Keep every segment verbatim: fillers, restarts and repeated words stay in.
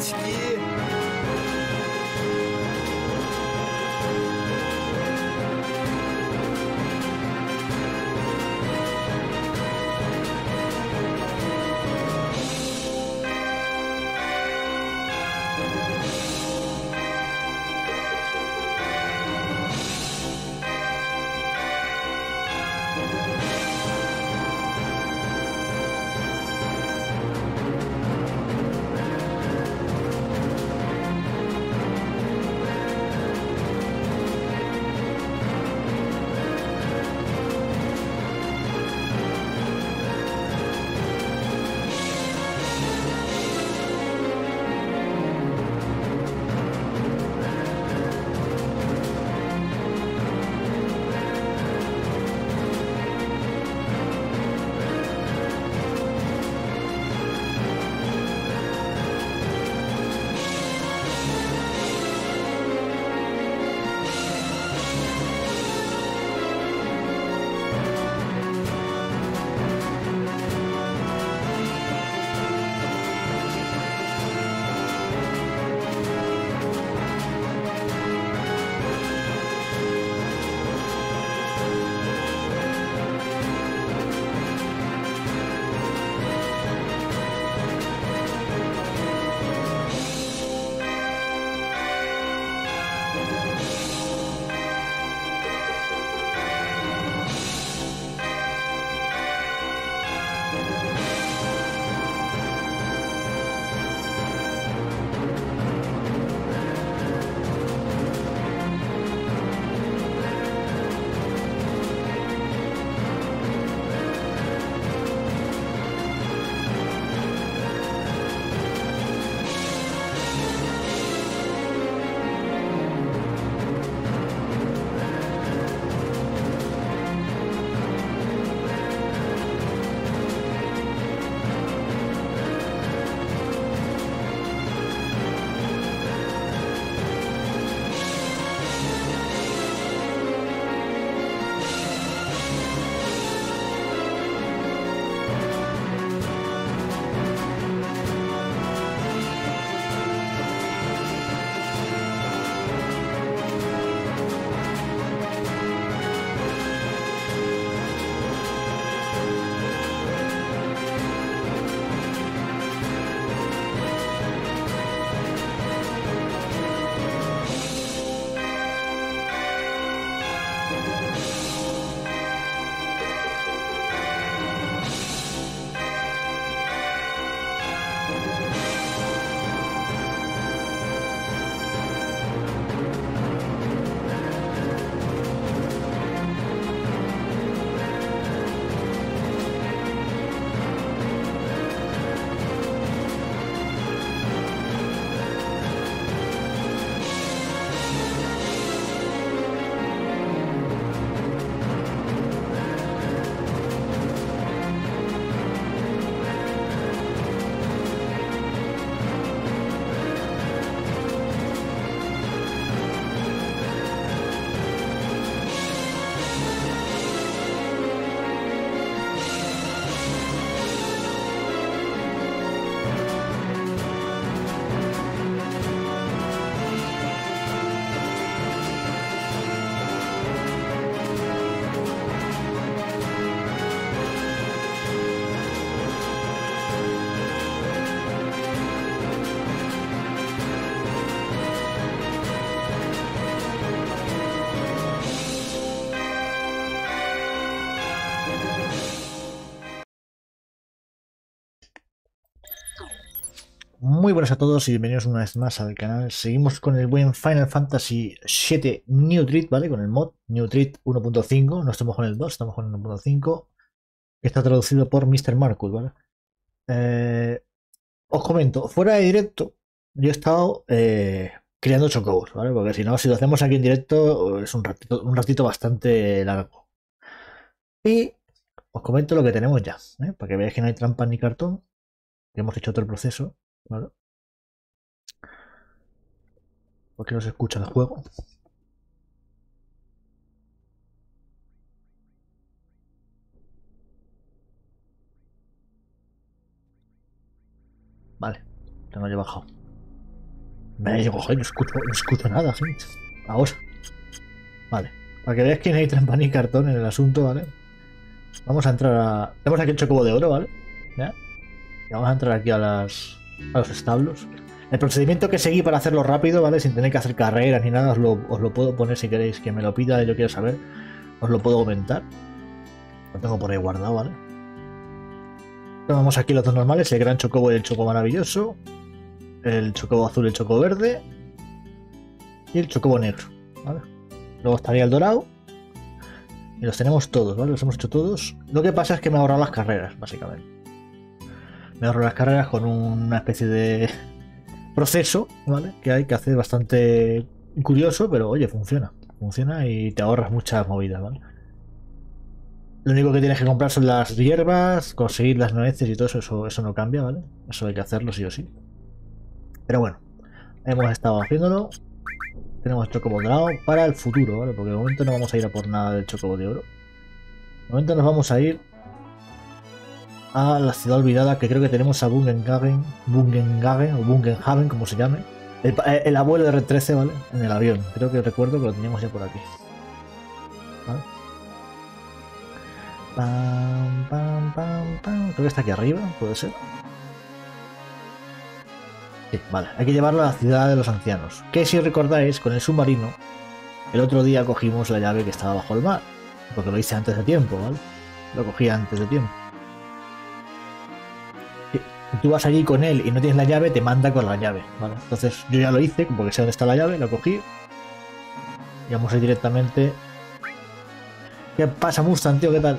девочки! Muy buenas a todos y bienvenidos una vez más al canal. Seguimos con el buen Final Fantasy siete New Treat, ¿vale? Con el mod New Treat uno punto cinco. No estamos con el dos, estamos con el uno punto cinco. Que está traducido por míster Marcus, ¿vale? Eh, os comento, fuera de directo, yo he estado eh, creando chocobos, ¿vale? Porque si no, si lo hacemos aquí en directo, es un ratito, un ratito bastante largo. Y os comento lo que tenemos ya, ¿eh? Para que veáis que no hay trampa ni cartón. Que hemos hecho todo el proceso, ¿vale? Porque no se escucha el juego. Vale, tengo ya bajado. Me digo, joder, no escucho, no escucho nada, gente. Ahora. Vale. Para que veáis que no hay trampa ni cartón en el asunto, ¿vale? Vamos a entrar a... Tenemos aquí el chocobo de oro, ¿vale? ¿Ya? Y vamos a entrar aquí a las... a los establos. El procedimiento que seguí para hacerlo rápido, ¿vale? Sin tener que hacer carreras ni nada, os lo, os lo puedo poner si queréis que me lo pida y yo quiero saber. Os lo puedo comentar. Lo tengo por ahí guardado, ¿vale? Tomamos aquí los dos normales, el gran chocobo y el chocobo maravilloso. El chocobo azul y el chocobo verde. Y el chocobo negro, ¿vale? Luego estaría el dorado. Y los tenemos todos, ¿vale? Los hemos hecho todos. Lo que pasa es que me he ahorrado las carreras, básicamente. Me ahorro las carreras con una especie de proceso, ¿vale? Que hay que hacer bastante curioso, pero oye, funciona. Funciona y te ahorras muchas movidas, ¿vale? Lo único que tienes que comprar son las hierbas, conseguir las nueces y todo eso, eso, eso no cambia, ¿vale? Eso hay que hacerlo sí o sí. Pero bueno, hemos estado haciéndolo. Tenemos el chocobo dorado para el futuro, ¿vale? Porque de momento no vamos a ir a por nada del chocobo de oro. De momento nos vamos a ir a la ciudad olvidada, que creo que tenemos a Bungenhagen, Bungenhagen o Bungenhaven, como se llame. El, el abuelo de R trece, ¿vale? En el avión. Creo que recuerdo que lo teníamos ya por aquí. ¿Vale? Pam, pam, pam, pam. Creo que está aquí arriba, puede ser. Sí, vale. Hay que llevarlo a la ciudad de los ancianos. Que si recordáis, con el submarino, el otro día cogimos la llave que estaba bajo el mar. Porque lo hice antes de tiempo, ¿vale? Lo cogí antes de tiempo. Si tú vas allí con él y no tienes la llave, te manda con la llave, ¿vale? Entonces yo ya lo hice, porque sé dónde está la llave, la cogí. Y vamos a ir directamente. ¿Qué pasa, Mustang, tío? ¿Qué tal?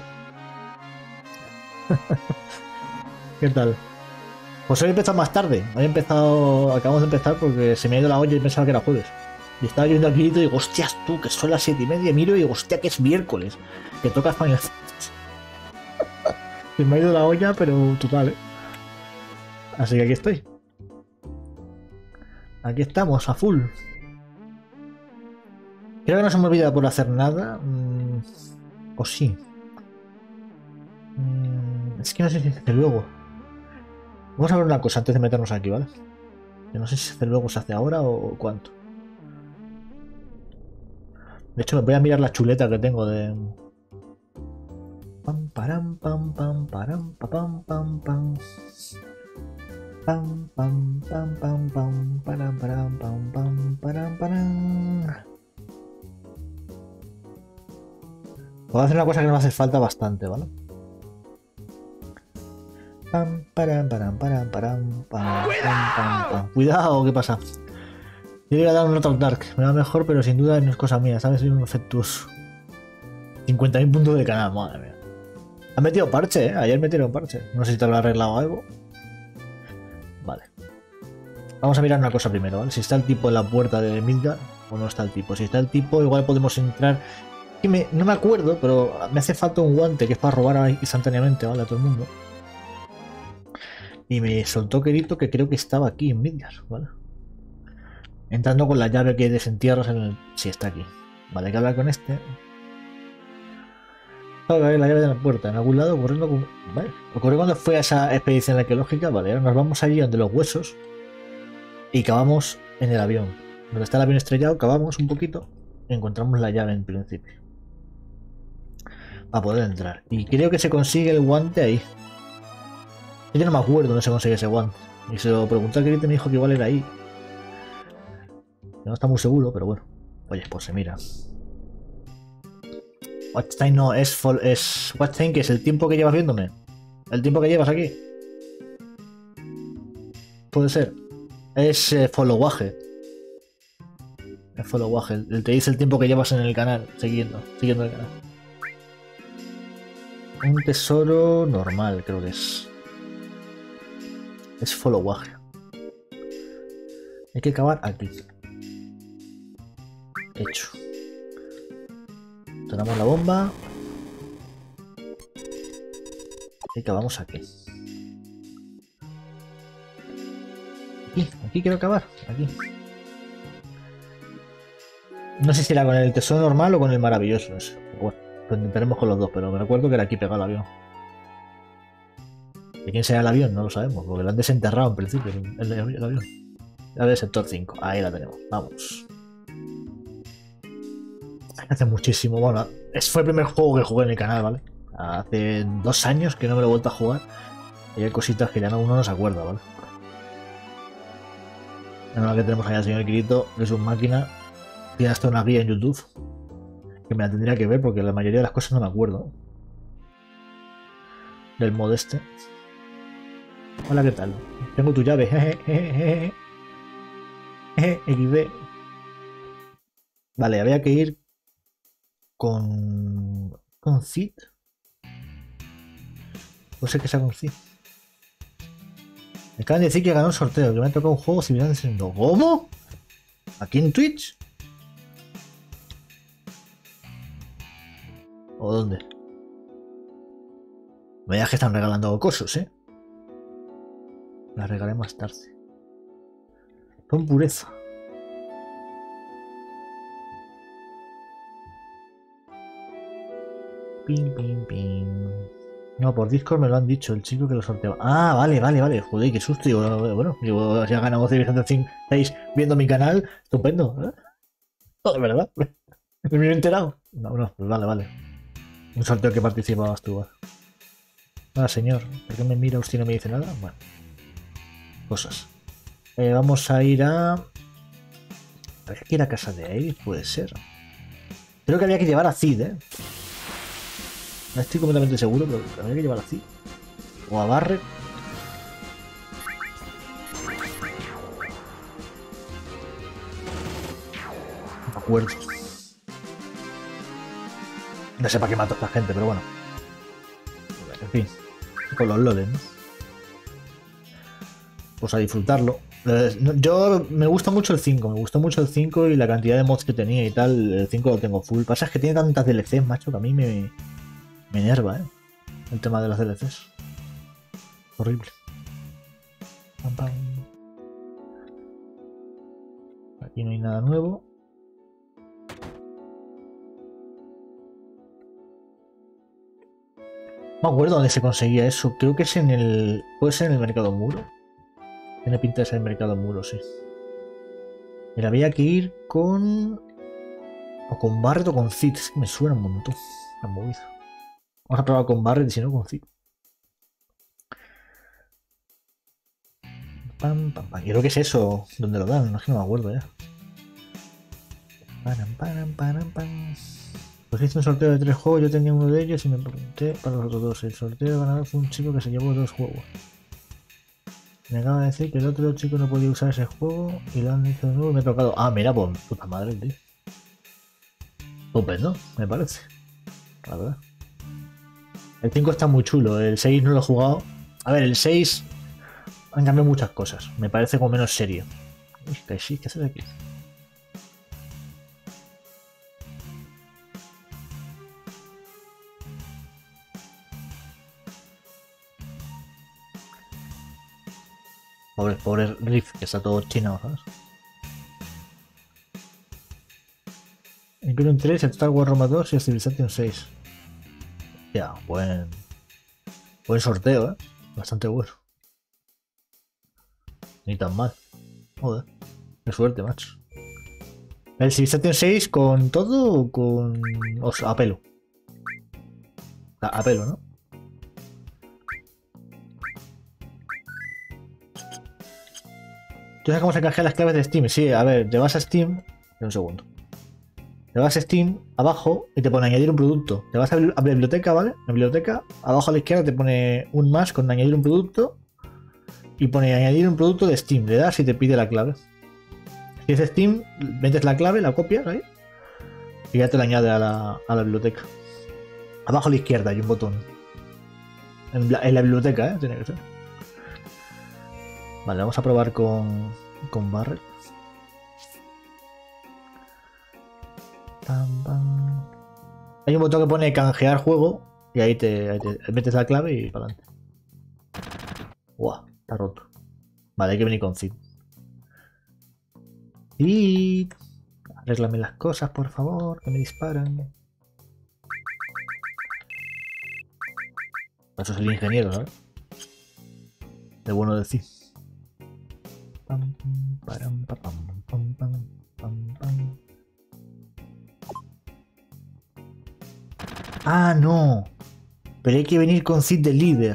¿Qué tal? Pues hoy he empezado más tarde. Hoy he empezado. Acabamos de empezar porque se me ha ido la olla y pensaba que era jueves. Y estaba viendo aquí y digo, hostias tú, que son las siete y media. Miro y digo, hostia, que es miércoles. Que toca Final Fantasy. Se me ha ido la olla, pero total, ¿eh? Así que aquí estoy. Aquí estamos, a full. Creo que no se me olvida por hacer nada. Mm, o sí. Mm, es que no sé si hace luego. Vamos a ver una cosa antes de meternos aquí, ¿vale? Yo no sé si hace luego, se hace ahora o cuánto. De hecho, me voy a mirar la chuleta que tengo de... Pam, param, pam, pam, param, pam, pam, pam. Pam, pam, pam, pam, pam, param, param, pam, pam, param, param. Voy a hacer una cosa que me hace falta bastante, ¿vale? Pam, param, param, param, param, pam, pam, pam, pam. Cuidado, ¿qué pasa? Yo le voy a dar un Not of Dark, me va mejor, pero sin duda no es cosa mía, ¿sabes? Soy un efectuoso. cincuenta mil puntos de canal, madre mía. Han metido parche, ¿eh? Ayer metieron parche. No sé si te lo ha arreglado algo. Vale. Vamos a mirar una cosa primero, ¿vale? Si está el tipo en la puerta de Midgar o no está el tipo. Si está el tipo, igual podemos entrar. Que me, no me acuerdo, pero me hace falta un guante que es para robar instantáneamente, ¿vale? A todo el mundo. Y me soltó Querito que creo que estaba aquí en Midgar, ¿vale? Entrando con la llave que desentierras en el... Sí, está aquí. Vale, hay que hablar con este. La llave de la puerta, en algún lado ocurriendo con... Vale. Ocurrió cuando fue a esa expedición arqueológica, vale, ahora nos vamos allí donde los huesos y cavamos en el avión. Donde está el avión estrellado, cavamos un poquito y encontramos la llave en principio. Para poder entrar. Y creo que se consigue el guante ahí. Yo no me acuerdo dónde se consigue ese guante. Y se lo pregunté a Kirito y me dijo que igual era ahí. No está muy seguro, pero bueno. Oye, pues se mira. Watch time no, es, es watch time, que es el tiempo que llevas viéndome. El tiempo que llevas aquí. Puede ser. Es eh, followage. Es followage. El, el te dice el tiempo que llevas en el canal. Siguiendo, siguiendo el canal. Un tesoro normal, creo que es. Es followage. Hay que cavar aquí. Hecho. Tonamos la bomba. Y acabamos aquí. Aquí, aquí quiero acabar. Aquí. No sé si era con el tesoro normal o con el maravilloso. Eso. Bueno, lo intentaremos con los dos, pero me recuerdo que era aquí pegado el avión. ¿De quién será el avión? No lo sabemos, porque lo han desenterrado en principio, el, el, el avión. A ver, sector cinco. Ahí la tenemos. Vamos. Hace muchísimo. Bueno, ese fue el primer juego que jugué en el canal, ¿vale? Hace dos años que no me lo he vuelto a jugar. Y hay cositas que ya no, uno no se acuerda, ¿vale? Menos mal que tenemos allá al señor Kirito, que es un máquina. Tiene hasta una guía en YouTube. Que me la tendría que ver porque la mayoría de las cosas no me acuerdo. Del mod este. Hola, ¿qué tal? Tengo tu llave. Jeje, equis de. Vale, había que ir con... con Cid. No sé qué sea con Cid. Me acaban de decir que ganó un sorteo, que me ha tocado un juego similar en Nintendo. ¿Cómo? ¿Aquí en Twitch? ¿O dónde? Me digas que están regalando cosas, ¿eh? Las regalé más tarde. Con pureza. Pim, pim, pim. No, por Discord me lo han dicho, el chico que lo sorteaba. Ah, vale, vale, vale. Joder, qué susto. Digo, bueno, digo, si ha ganado Civilization seis viendo mi canal, estupendo. ¿Eh? Oh, de verdad. Me he enterado. No, no, pues vale, vale. Un sorteo que participabas tú. Ah, señor, ¿por qué me mira usted y no me dice nada? Bueno, cosas. Eh, vamos a ir a... Habría que ir a casa de Air, puede ser. Creo que había que llevar a Cid, ¿eh? No estoy completamente seguro, pero habría que llevar a Cid. O a Barret. No me acuerdo. No sé para qué mato a esta gente, pero bueno. En fin. Con los loles, ¿no? Pues a disfrutarlo. Yo me gusta mucho el cinco, me gustó mucho el cinco y la cantidad de mods que tenía y tal. El cinco lo tengo full. Pasa es que tiene tantas D L Cs, macho, que a mí me, me enerva, ¿eh? El tema de las D L Cs. Horrible. Pam, pam. Aquí no hay nada nuevo. No me acuerdo dónde se conseguía eso. Creo que es en el... ¿Puede ser en el mercado muro? Tiene pinta de ser el mercado muro, sí. Mira, había que ir con... O con Barret o con Cid. Es que me suena un montón la movida. Vamos a probar con Barret y si no con Cid. Pam, pam, pam. Yo creo que es eso donde lo dan. No es que no me acuerdo ya. Pam, pam, pam, pam. Pues hice un sorteo de tres juegos. Yo tenía uno de ellos y me pregunté para los otros dos. El sorteo ganador fue un chico que se llevó dos juegos. Me acaba de decir que el otro chico no podía usar ese juego y lo han hecho de nuevo y me ha tocado. Ah, mira, pues puta madre, tío. Estupendo, me parece. La verdad. El cinco está muy chulo, el seis no lo he jugado. A ver, el seis han cambiado muchas cosas. Me parece como menos serio. Uy, que sí, ¿qué haces aquí? Pobre, pobre Riff, que está todo chino, ¿sabes? Incluye un tres, el Total War Roma dos y el Civilization seis. Ya, buen... Buen sorteo, ¿eh? Bastante bueno. Ni tan mal. Joder. Qué suerte, macho. ¿El Civilization seis con todo o con... O sea, a pelo? A, a pelo, ¿no? ¿Tú sabes cómo se canjean las claves de Steam? Sí, a ver, te vas a Steam... Un segundo. Te vas a Steam, abajo, y te pone añadir un producto. Te vas a la biblioteca, ¿vale? La biblioteca, abajo a la izquierda te pone un más con añadir un producto. Y pone añadir un producto de Steam. Le das y te pide la clave. Si es Steam, metes la clave, la copias ahí. Y ya te la añade a la, a la biblioteca. Abajo a la izquierda hay un botón. En la, en la biblioteca, ¿eh? Tiene que ser. Vale, vamos a probar con, con Barret. Pam, pam. Hay un botón que pone canjear juego. Y ahí te, ahí te metes la clave y para adelante. Guau, está roto. Vale, hay que venir con Cid. Cid, arréglame las cosas, por favor, que me disparan. Eso es el ingeniero, ¿sabes? De bueno decir. pam, param, pa, pam, pam, pam, pam, pam. Ah, no. Pero hay que venir con Cid de líder.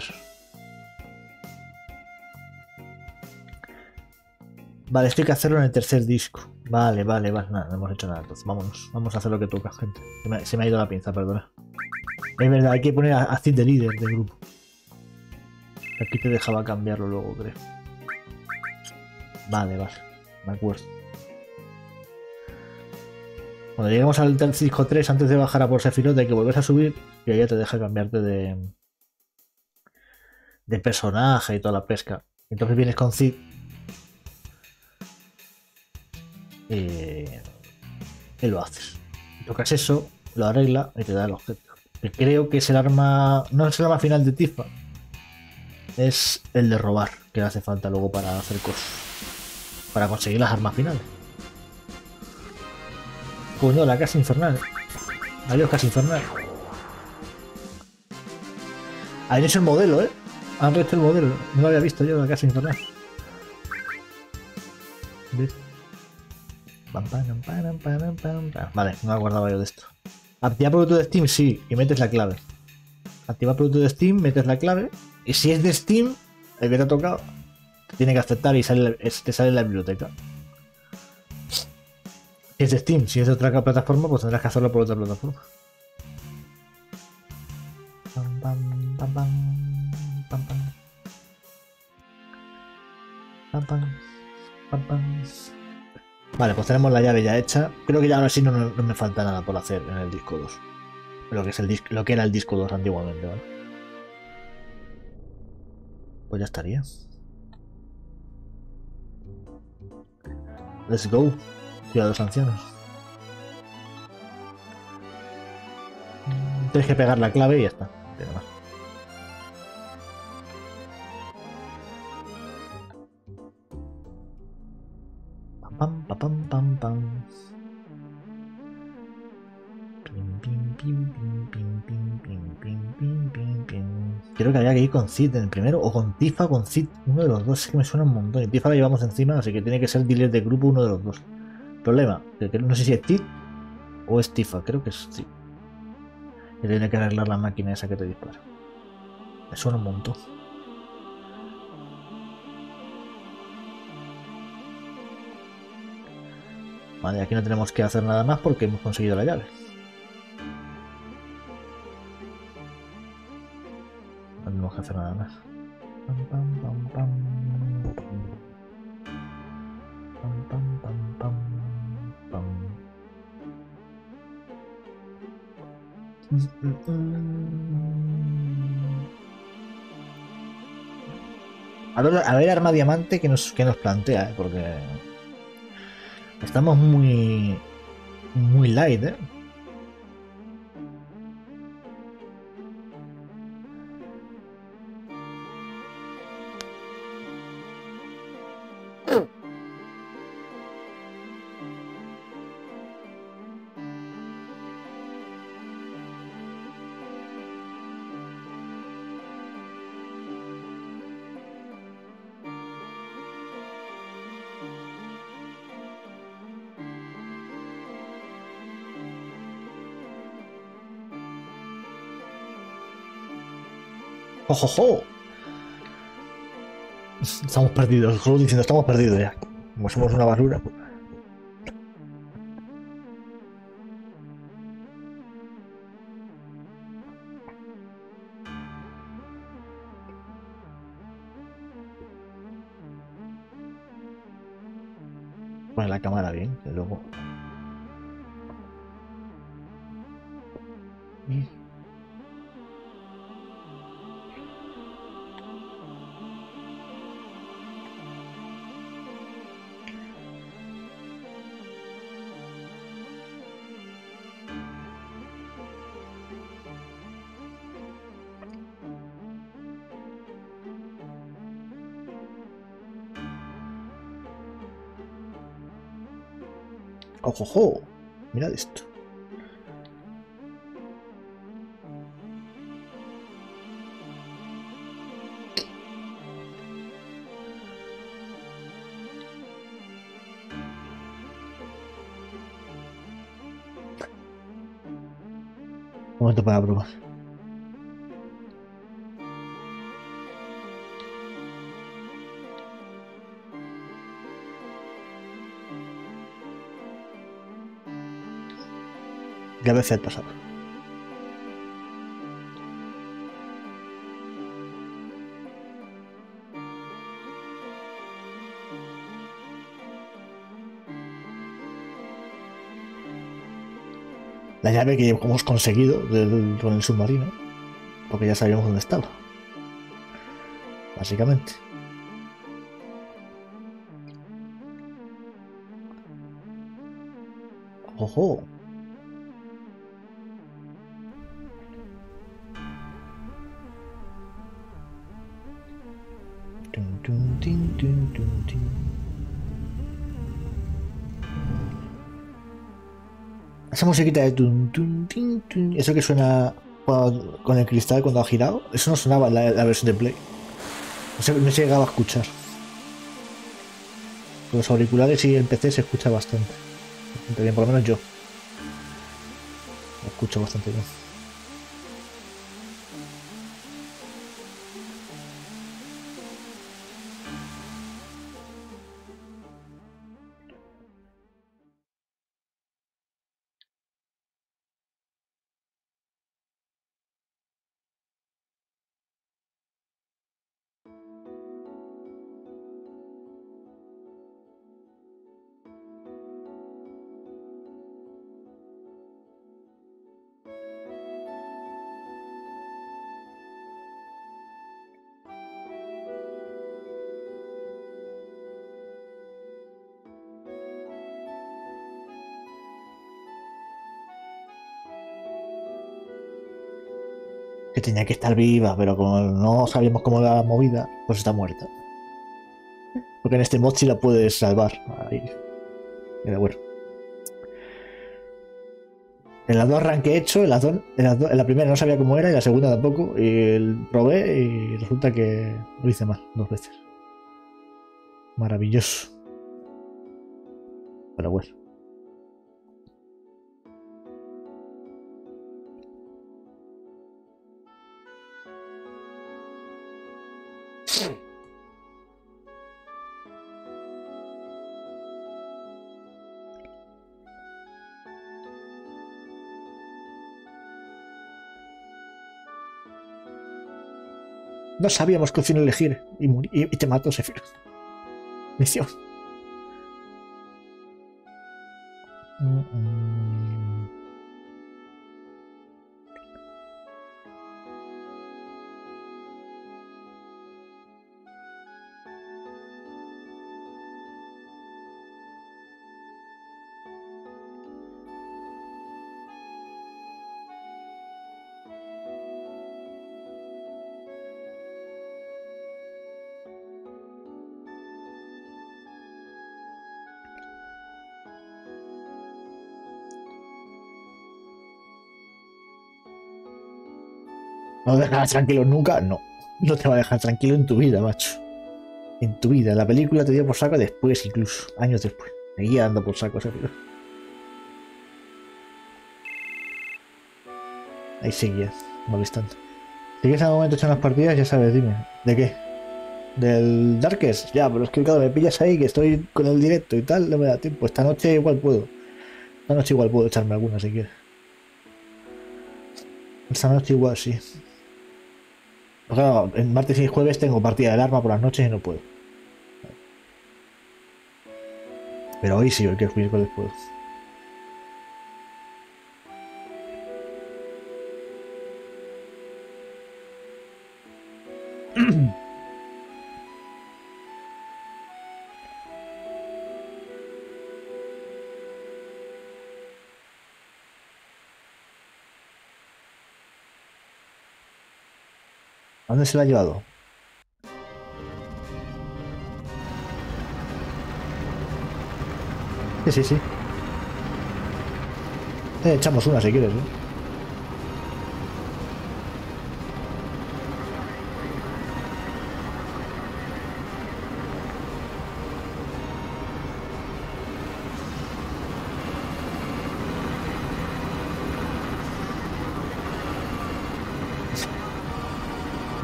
Vale, esto hay que hacerlo en el tercer disco. Vale, vale, vale. Nada, no hemos hecho nada. Entonces, vámonos. Vamos a hacer lo que toca, gente. Se me, se me ha ido la pinza, perdona. Es verdad, hay que poner a, a Cid de líder del grupo. Aquí te dejaba cambiarlo luego, creo. Vale, vale. Me acuerdo. Cuando lleguemos al disco tres, antes de bajar a por Sephiroth, hay que volver a subir y ahí ya te deja cambiarte de, de personaje y toda la pesca. Entonces vienes con Cid y, y lo haces. Tocas eso, lo arregla y te da el objeto. Que creo que es el arma... No es el arma final de Tifa. Es el de robar, que hace falta luego para hacer cosas. Para conseguir las armas finales. Coño, la casa infernal. Adiós, casa infernal. Han hecho el modelo, ¿eh? Han hecho el modelo. No lo había visto yo, la casa infernal. ¿Ves? Vale, no me acordaba yo de esto. Activar producto de Steam, sí, y metes la clave. Activar producto de Steam, metes la clave. Y si es de Steam, el que te ha tocado, te tiene que aceptar y sale, te sale en la biblioteca. Si es de Steam, si es de otra plataforma, pues tendrás que hacerlo por otra plataforma. Pam, pam, pam, pam, pam, pam. Pam, pam, pam, pam. Vale, pues tenemos la llave ya hecha. Creo que ya ahora sí no, no, no me falta nada por hacer en el disco dos. Lo que, es el disco, lo que era el disco dos antiguamente, ¿vale? Pues ya estaría. Let's go. Ciudad de los ancianos. Tienes que pegar la clave y ya está. Pero más. Pam, pam, pam, pam, pam. Pim, pim, pim, pim, pim, pim, pim, pim, pim, pim, pim. Creo que había que ir con Cid en el primero o con Tifa o con Cid. Uno de los dos, es que me suena un montón. Y Tifa la llevamos encima, así que tiene que ser dealer de grupo uno de los dos. Problema, que, que no sé si es Cid o es Tifa, creo que es Cid. Que tiene que arreglar la máquina esa que te dispara. Me suena un montón. Vale, aquí no tenemos que hacer nada más porque hemos conseguido la llave. No tenemos que hacer nada más. Pam, pam, pam, pam. Pam, pam, pam, pam, pam. A ver, a ver arma diamante que nos, que nos plantea, ¿eh? Porque estamos muy muy light, ¿eh? ¡Ojojo! Estamos perdidos, solo diciendo estamos perdidos ya. Como somos una basura. Pone la cámara bien, que luego. ¡Ojojo! Mirad esto. Momento para probar. Ya veces el pasado. La llave que hemos conseguido del, con el submarino, porque ya sabíamos dónde estaba, básicamente. ¡Ojo! Tun, tun, tin, tun, tun, tin. Esa musiquita de tun, tun, tin, tun, eso que suena cuando, con el cristal cuando ha girado, eso no sonaba en la, la versión de Play. No se, no se llegaba a escuchar. Con los auriculares y el P C se escucha bastante. Bastante bien, por lo menos yo. Lo escucho bastante bien. Que tenía que estar viva, pero como no sabíamos cómo era la movida, pues está muerta. Porque en este mod sí la puedes salvar. Ahí. Pero bueno. En las dos arranque he hecho, en, las dos, en, las dos, en la primera no sabía cómo era y la segunda tampoco. Y el, probé y resulta que lo hice mal dos veces. Maravilloso. Pero bueno. No sabíamos qué opción elegir y, y, y te mató Sephiroth. Misión. Mm -mm. No te dejarás tranquilo nunca, no. No te va a dejar tranquilo en tu vida, macho. En tu vida. La película te dio por saco después, incluso. Años después. Seguía dando por saco ese tío. Ahí seguía, molestando. Si quieres en algún momento echar unas partidas, ya sabes, dime. ¿De qué? ¿Del Darkest? Ya, pero es que claro, me pillas ahí, que estoy con el directo y tal, no me da tiempo. Esta noche igual puedo. Esta noche igual puedo echarme alguna si quieres. Esta noche igual sí. Pues claro, en martes y jueves tengo partida del arma por las noches y no puedo. Pero hoy sí, hoy que es miércoles puedo. ¿A dónde se la ha llevado? Sí, sí, sí. Eh, echamos una si quieres, ¿eh?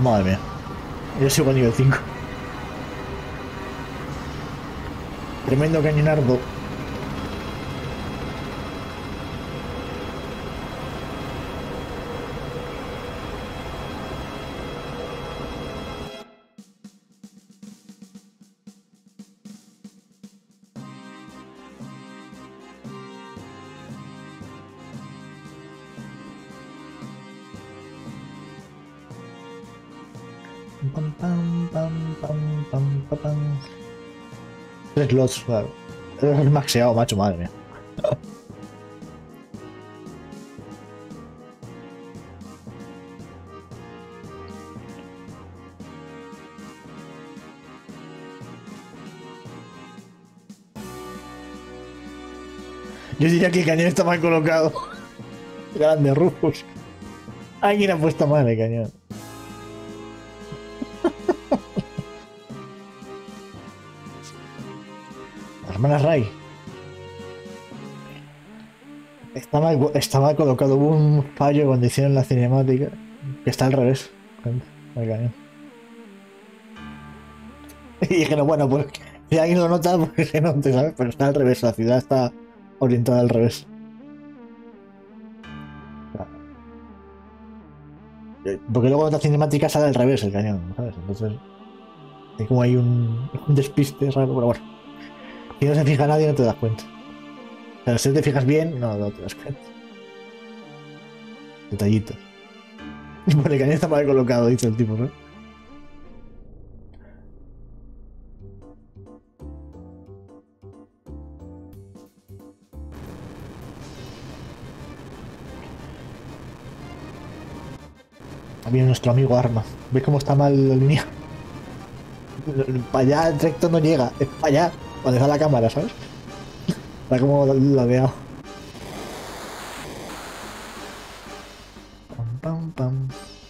Madre mía. Yo sigo a nivel cinco. Tremendo cañonardo. Pam, pam, pam, pam, pam, pam, pam. Tres slots, claro. Es maxeado, macho, madre mía. Yo diría que el cañón está mal colocado. Grande, Rufus. Alguien ha puesto mal el cañón. Hermanas Ray. Está mal, está mal colocado. Hubo un fallo cuando hicieron la cinemática. Que está al revés. El cañón. Y dijeron, bueno, pues si alguien lo nota, pues se note, ¿sabes? Pero está al revés. La ciudad está orientada al revés. Porque luego en la cinemática sale al revés el cañón, ¿sabes? Entonces hay como hay un, un despiste raro, pero bueno. Si no se fija nadie no te das cuenta. Pero si te fijas bien, no, no te das cuenta. Detallitos. Bueno, el cañón está mal colocado, dice el tipo, ¿no? Viene nuestro amigo Arma. ¿Ves cómo está mal la línea? Para allá recto no llega, es para allá, donde está la cámara, ¿sabes? Está como ladeado. Pam, pam, pam.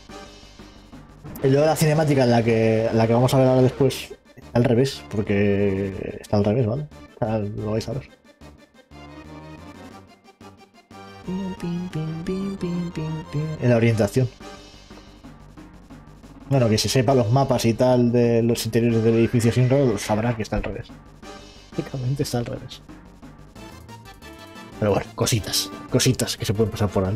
Y luego la cinemática, la que, la que vamos a ver ahora después, está al revés, porque está al revés, ¿vale? Está, lo vais a ver. En la orientación. Bueno, que se sepa los mapas y tal de los interiores del edificio Shinra, sabrá que está al revés. Prácticamente está al revés. Pero bueno, cositas, cositas que se pueden pasar por alto.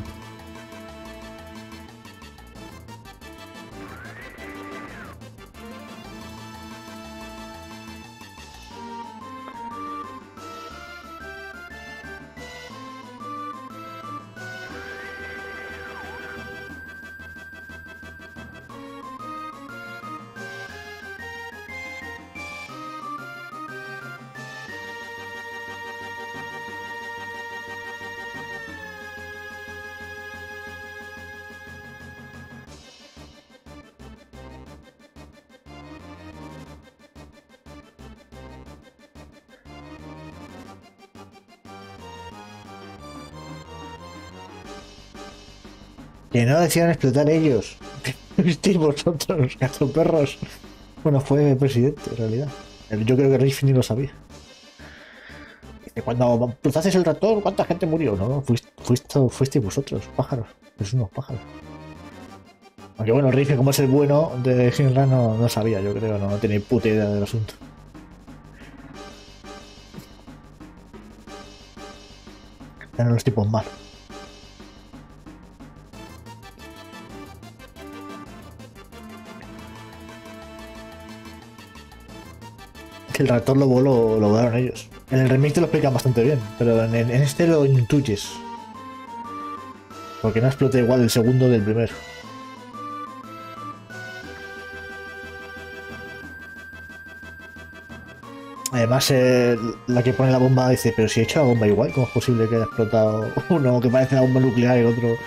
Que no decían explotar ellos. ¿Visteis vosotros, perros? Bueno, fue presidente, en realidad. Yo creo que Riff ni lo sabía. Cuando cruzasteis el reactor, ¿cuánta gente murió? No, fuiste, fuiste, fuisteis vosotros, pájaros. Sois unos pájaros. Aunque bueno, Riff, como es el bueno de Shinra, no, no sabía, yo creo, no, no tenía puta idea del asunto. Eran los tipos malos. El reactor lo voló, lo volaron ellos. En el remake te lo explican bastante bien, pero en, en este lo intuyes. Porque no explota igual el segundo del primero. Además, eh, la que pone la bomba dice, pero si he hecho la bomba igual, ¿cómo es posible que haya explotado uno que parece una bomba nuclear y el otro?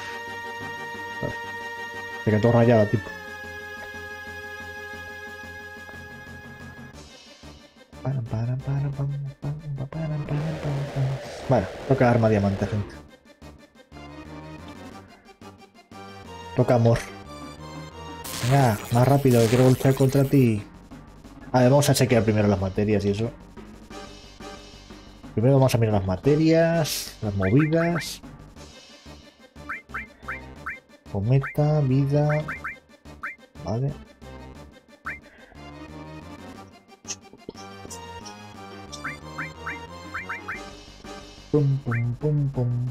Se quedó rayado, tipo. Bueno, toca arma diamante, gente. Toca amor. Venga, más rápido, que quiero luchar contra ti. A ver, vamos a chequear primero las materias y eso. Primero vamos a mirar las materias, las movidas. Cometa, vida. Vale. Pum, pum, pum, pum.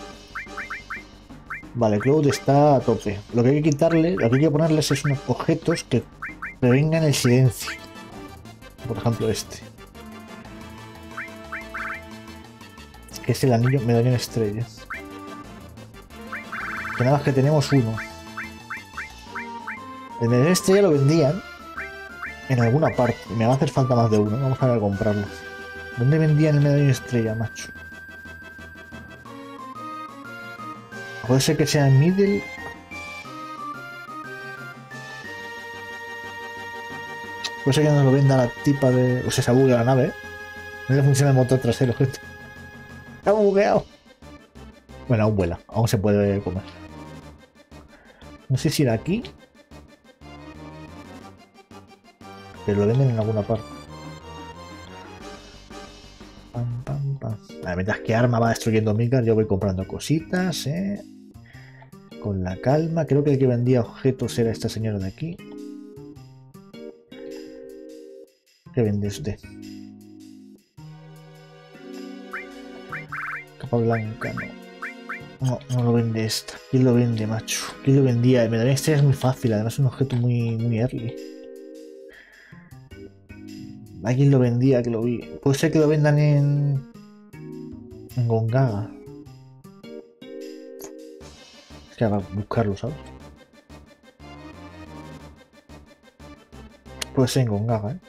Vale, Cloud está a tope. Lo que hay que quitarle, lo que hay que ponerles es unos objetos que prevengan el silencio. Por ejemplo, este. Que es el anillo medallón estrella. Que nada más que tenemos uno. El medallón estrella lo vendían en alguna parte. Me va a hacer falta más de uno. Vamos a ir a comprarlo. ¿Dónde vendían el medallón estrella, macho? Puede ser que sea en Middle. Puede ser que no lo venda la tipa de... O sea, se ha bugueado la nave, ¿eh? No le funciona el motor trasero, gente. Está bugueado. Bueno, aún vuela. Aún se puede comer. No sé si era aquí. Pero lo venden en alguna parte. Pam, pam, pam. Vale, mientras que Arma va destruyendo Midgar, yo voy comprando cositas, ¿eh? Con la calma. Creo que el que vendía objetos era esta señora de aquí. ¿Qué vende usted? Capa blanca, no. No, no lo vende esta. ¿Quién lo vende, macho? ¿Quién lo vendía? El medallón este es muy fácil, además es un objeto muy, muy early. ¿Alguien lo vendía? Que lo vi. Puede ser que lo vendan en... En Gongaga. Es que haga buscarlo, ¿sabes? Puede ser en Gongaga, ¿eh?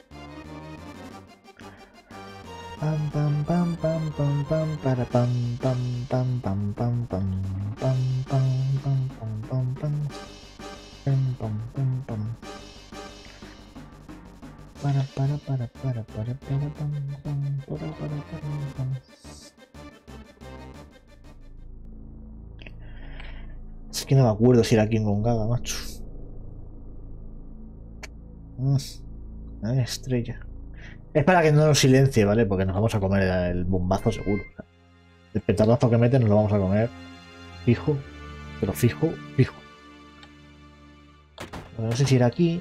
Pam pam pam pam pam pam para pam pam pam pam pam pam pam pam pam pam pam pam pam pam pam para para para para para para pam pam para para para pam. Es que no me acuerdo si era aquí en Gongaga, macho. Una estrella. Es para que no nos silencie, ¿vale? Porque nos vamos a comer el bombazo seguro. El petardazo que mete nos lo vamos a comer fijo, pero fijo, fijo. Bueno, no sé si era aquí.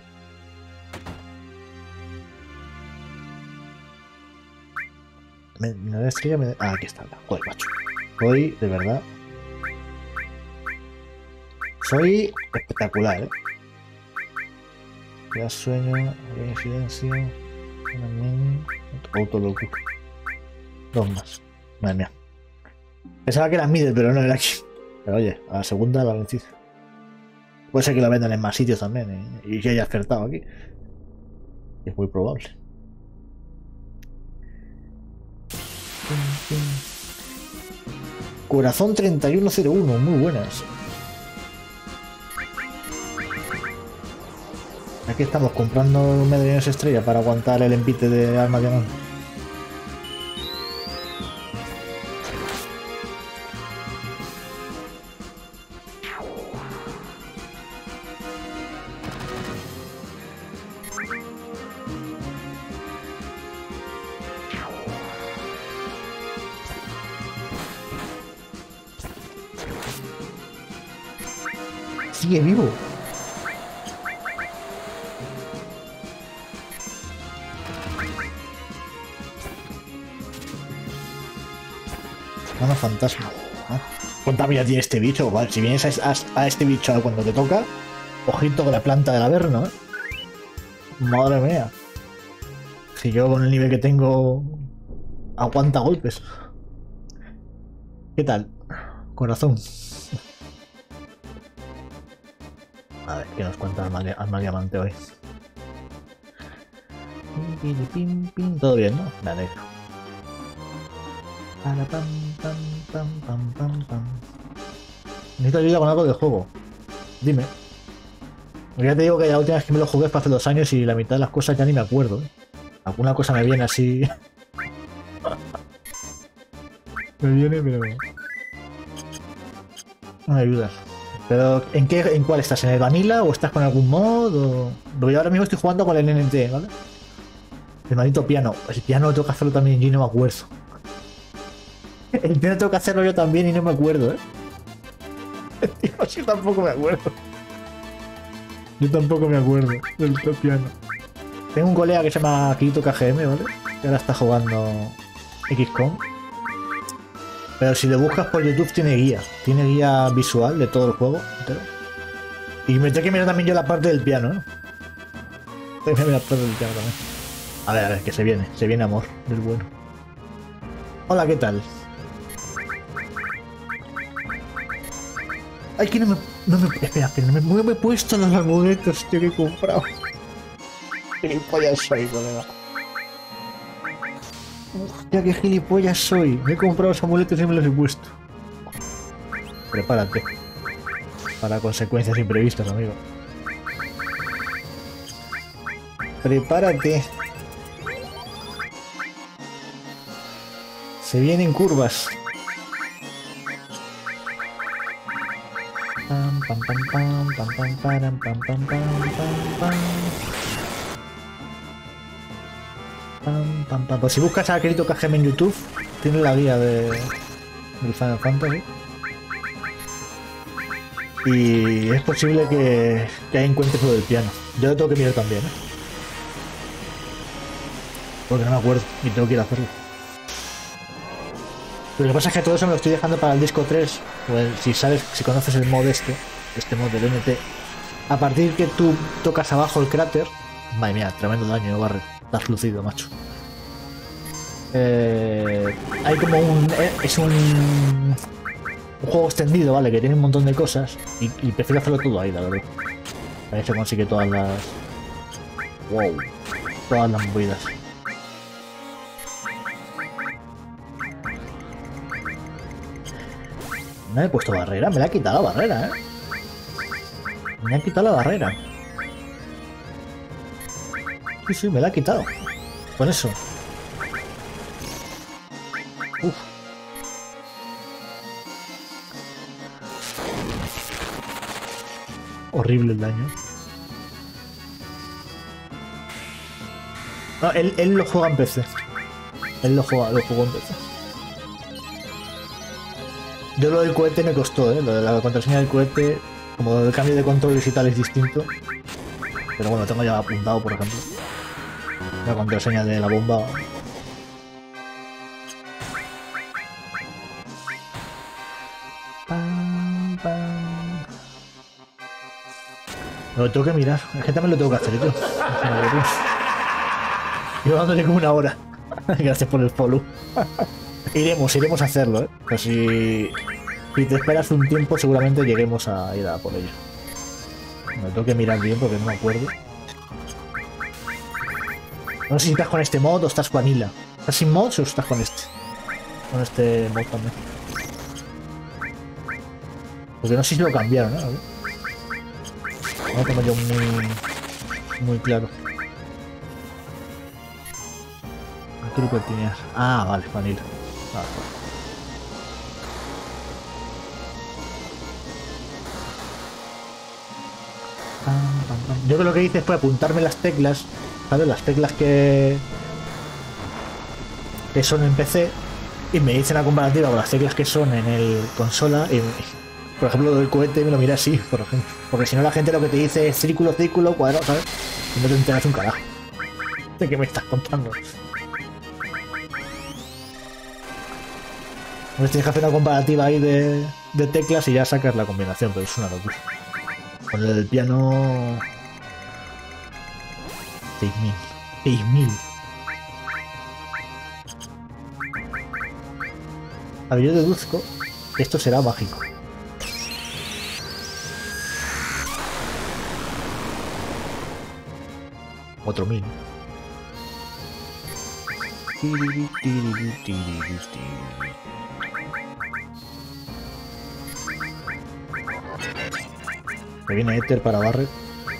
Me, me da estrella, me... Ah, aquí está. Joder, macho. Soy, de verdad. Soy espectacular, ¿eh? Ya sueño, incidencia. Autolocura. Dos más. Madre mía. Pensaba que era middle, pero no era aquí. Pero oye, a la segunda la vencida. Puede ser que la vendan en más sitios también, ¿eh? Y que haya acertado aquí. Es muy probable. Corazón treinta y uno cero uno, muy buenas. Aquí estamos comprando medallones estrella para aguantar el envite de Armageddon. Sigue vivo. Mano fantasma. ¿Ah? ¿Cuánta vida tiene este bicho? Vale, si vienes a, a, a este bicho cuando te toca, ojito con la planta del Averno, ¿eh? Madre mía. Si yo con el nivel que tengo aguanta golpes. ¿Qué tal? Corazón. A ver, ¿qué nos cuenta Alma Diamante hoy? Pim, pim, pim. Todo bien, ¿no? Me alegro. Para pam, pam, pam, pam, pam, pam. Necesito ayuda con algo del juego. Dime. Ya te digo que la última vez que me lo jugué fue hace dos años y la mitad de las cosas ya ni me acuerdo, ¿eh? Alguna cosa me viene así. me viene, pero no me ayudas. Pero ¿en qué, en cuál estás? ¿En el Vanilla o estás con algún mod? O... Yo ahora mismo estoy jugando con el N N T, ¿vale? El maldito piano. El piano tengo que hacerlo también y no me acuerdo. El piano tengo que hacerlo yo también y no me acuerdo, ¿eh? Tío, sí, tampoco me acuerdo. Yo tampoco me acuerdo del piano. Tengo un colega que se llama Kirito K G M, ¿vale? Que ahora está jugando X COM. Pero si lo buscas por YouTube tiene guía. Tiene guía visual de todo el juego entero. Y me tengo que mirar también yo la parte del piano, ¿eh? Tengo que mirar la parte del piano también. A ver, a ver, que se viene. Se viene amor del bueno. Hola, ¿qué tal? Ay, que no me... No me espera, espera, no me, no me he puesto los amuletos, tío, que he comprado. Qué gilipollas soy, colega. Hostia, qué gilipollas soy. Me he comprado los amuletos y me los he puesto. Prepárate. Para consecuencias imprevistas, amigo. Prepárate. Se vienen curvas. Pam, pam, pam, pam, pam, pam, pam, pam, pam, pam, pam. Pam, pam, pam. Pues si buscas a Kirito K G M en YouTube, tiene la guía de, del Final Fantasy. Y es posible que, que ahí encuentres lo del piano. Yo lo tengo que mirar también, ¿eh? Porque no me acuerdo y tengo que ir a hacerlo. Lo que pasa es que todo eso me lo estoy dejando para el disco tres. Pues si sabes, si conoces el mod este, este mod del N T, a partir que tú tocas abajo el cráter, madre mía, tremendo daño, ¿no, Barret? Estás lucido, macho. Eh, hay como un... Es un... un juego extendido, ¿vale? Que tiene un montón de cosas y, y prefiero hacerlo todo ahí, la verdad. Ahí se consigue todas las... Wow. Todas las movidas. No me he puesto barrera, me la ha quitado la barrera, ¿eh? Me ha quitado la barrera. Sí, sí, me la ha quitado. Con eso. Uf. Horrible el daño. No, él, él lo juega en P C. Él lo juega, lo jugó en P C. Yo lo del cohete me costó, ¿eh? Lo de la contraseña del cohete, como el cambio de controles y tal es distinto. Pero bueno, tengo ya apuntado, por ejemplo. La contraseña de la bomba. Pam, pam. Lo tengo que mirar. Es que también lo tengo que hacer, tío. Llevo dándole como una hora. Gracias por el follow. Iremos, iremos a hacerlo, ¿eh? Pero si, si te esperas un tiempo, seguramente lleguemos a ir a por ello. Me tengo que mirar bien porque no me acuerdo. No sé si estás con este mod o estás con Vanilla. ¿Estás sin mods o estás con este? Con este mod también. Porque no sé si lo cambiaron, ¿eh? No lo tengo yo muy, muy claro. El truco de tinear. Ah, vale, Vanilla. Ah, yo creo que lo que hice fue apuntarme las teclas, ¿sabes? Las teclas que, que son en P C y me hice la comparativa con las teclas que son en el consola y, por ejemplo, lo del cohete me lo miré así, por ejemplo. Porque si no la gente lo que te dice es círculo, círculo, cuadrado, ¿sabes? Y no te enteras un carajo de qué me estás contando. Entonces tienes que hacer una comparativa ahí de, de teclas y ya sacas la combinación, pero es una locura. Con el del piano... seis mil. seis mil. A ver, yo deduzco que esto será mágico. cuatro mil. Me viene Ether para Barret.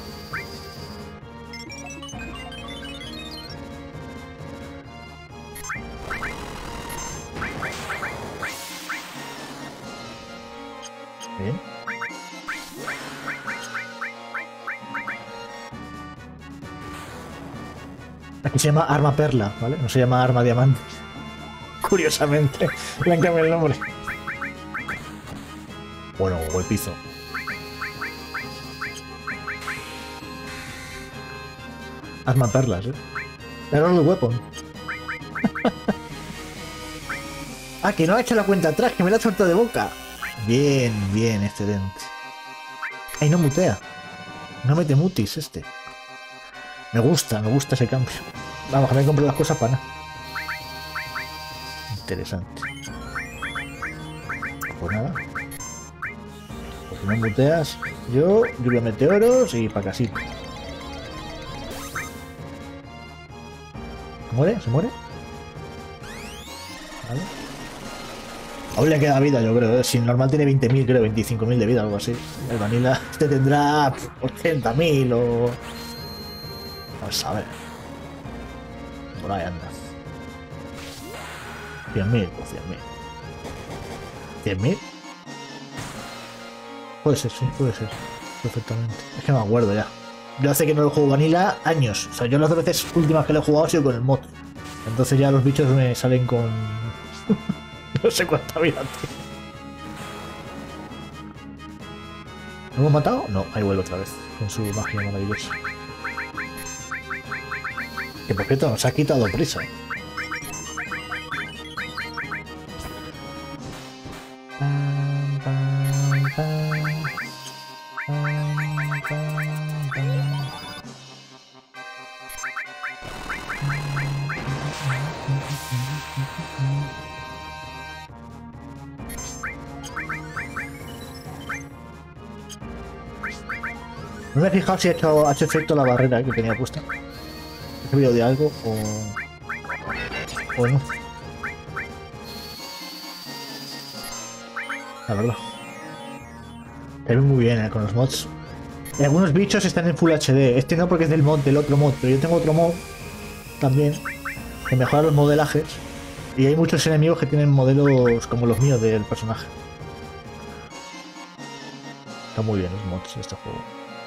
Bien. Aquí se llama arma perla, ¿vale? No se llama arma diamante. Curiosamente, le han cambiado el nombre. Bueno, golpizo. Arma perlas, eh. Error de weapon. Ah, que no ha hecho la cuenta atrás, que me la ha suelto de boca. Bien, bien, excelente. Ay, no mutea. No mete mutis este. Me gusta, me gusta ese cambio. Vamos, que me compro las cosas para nada. Interesante. Pues nada. Pues si no muteas, yo, lluvia meteoros y pa' casito. ¿Se muere? ¿Se muere? Vale. Aún le queda vida, yo creo. ¿eh? Si normal tiene veinte mil, creo, veinticinco mil de vida, algo así. El Vanilla este tendrá ochenta mil o... Vamos a ver. Por ahí anda. cien mil o cien mil. ¿cien mil? Puede ser, sí, puede ser. Perfectamente. Es que no me acuerdo ya. Yo hace que no lo juego Vanilla años. O sea, yo las dos veces últimas que lo he jugado ha sido con el mod. Entonces ya los bichos me salen con... no sé cuánta vida tiene. ¿Lo hemos matado? No, ahí vuelve otra vez. Con su magia maravillosa. Que por cierto nos ha quitado prisa. No me he fijado si ha hecho, ha hecho efecto la barrera que tenía puesta. ¿He servido de algo o, o no? La verdad. Se ve muy bien eh, con los mods. Y algunos bichos están en Full H D. Este no porque es del mod, del otro mod. Pero yo tengo otro mod también que mejora los modelajes. Y hay muchos enemigos que tienen modelos como los míos del personaje. Está muy bien los mods de este juego.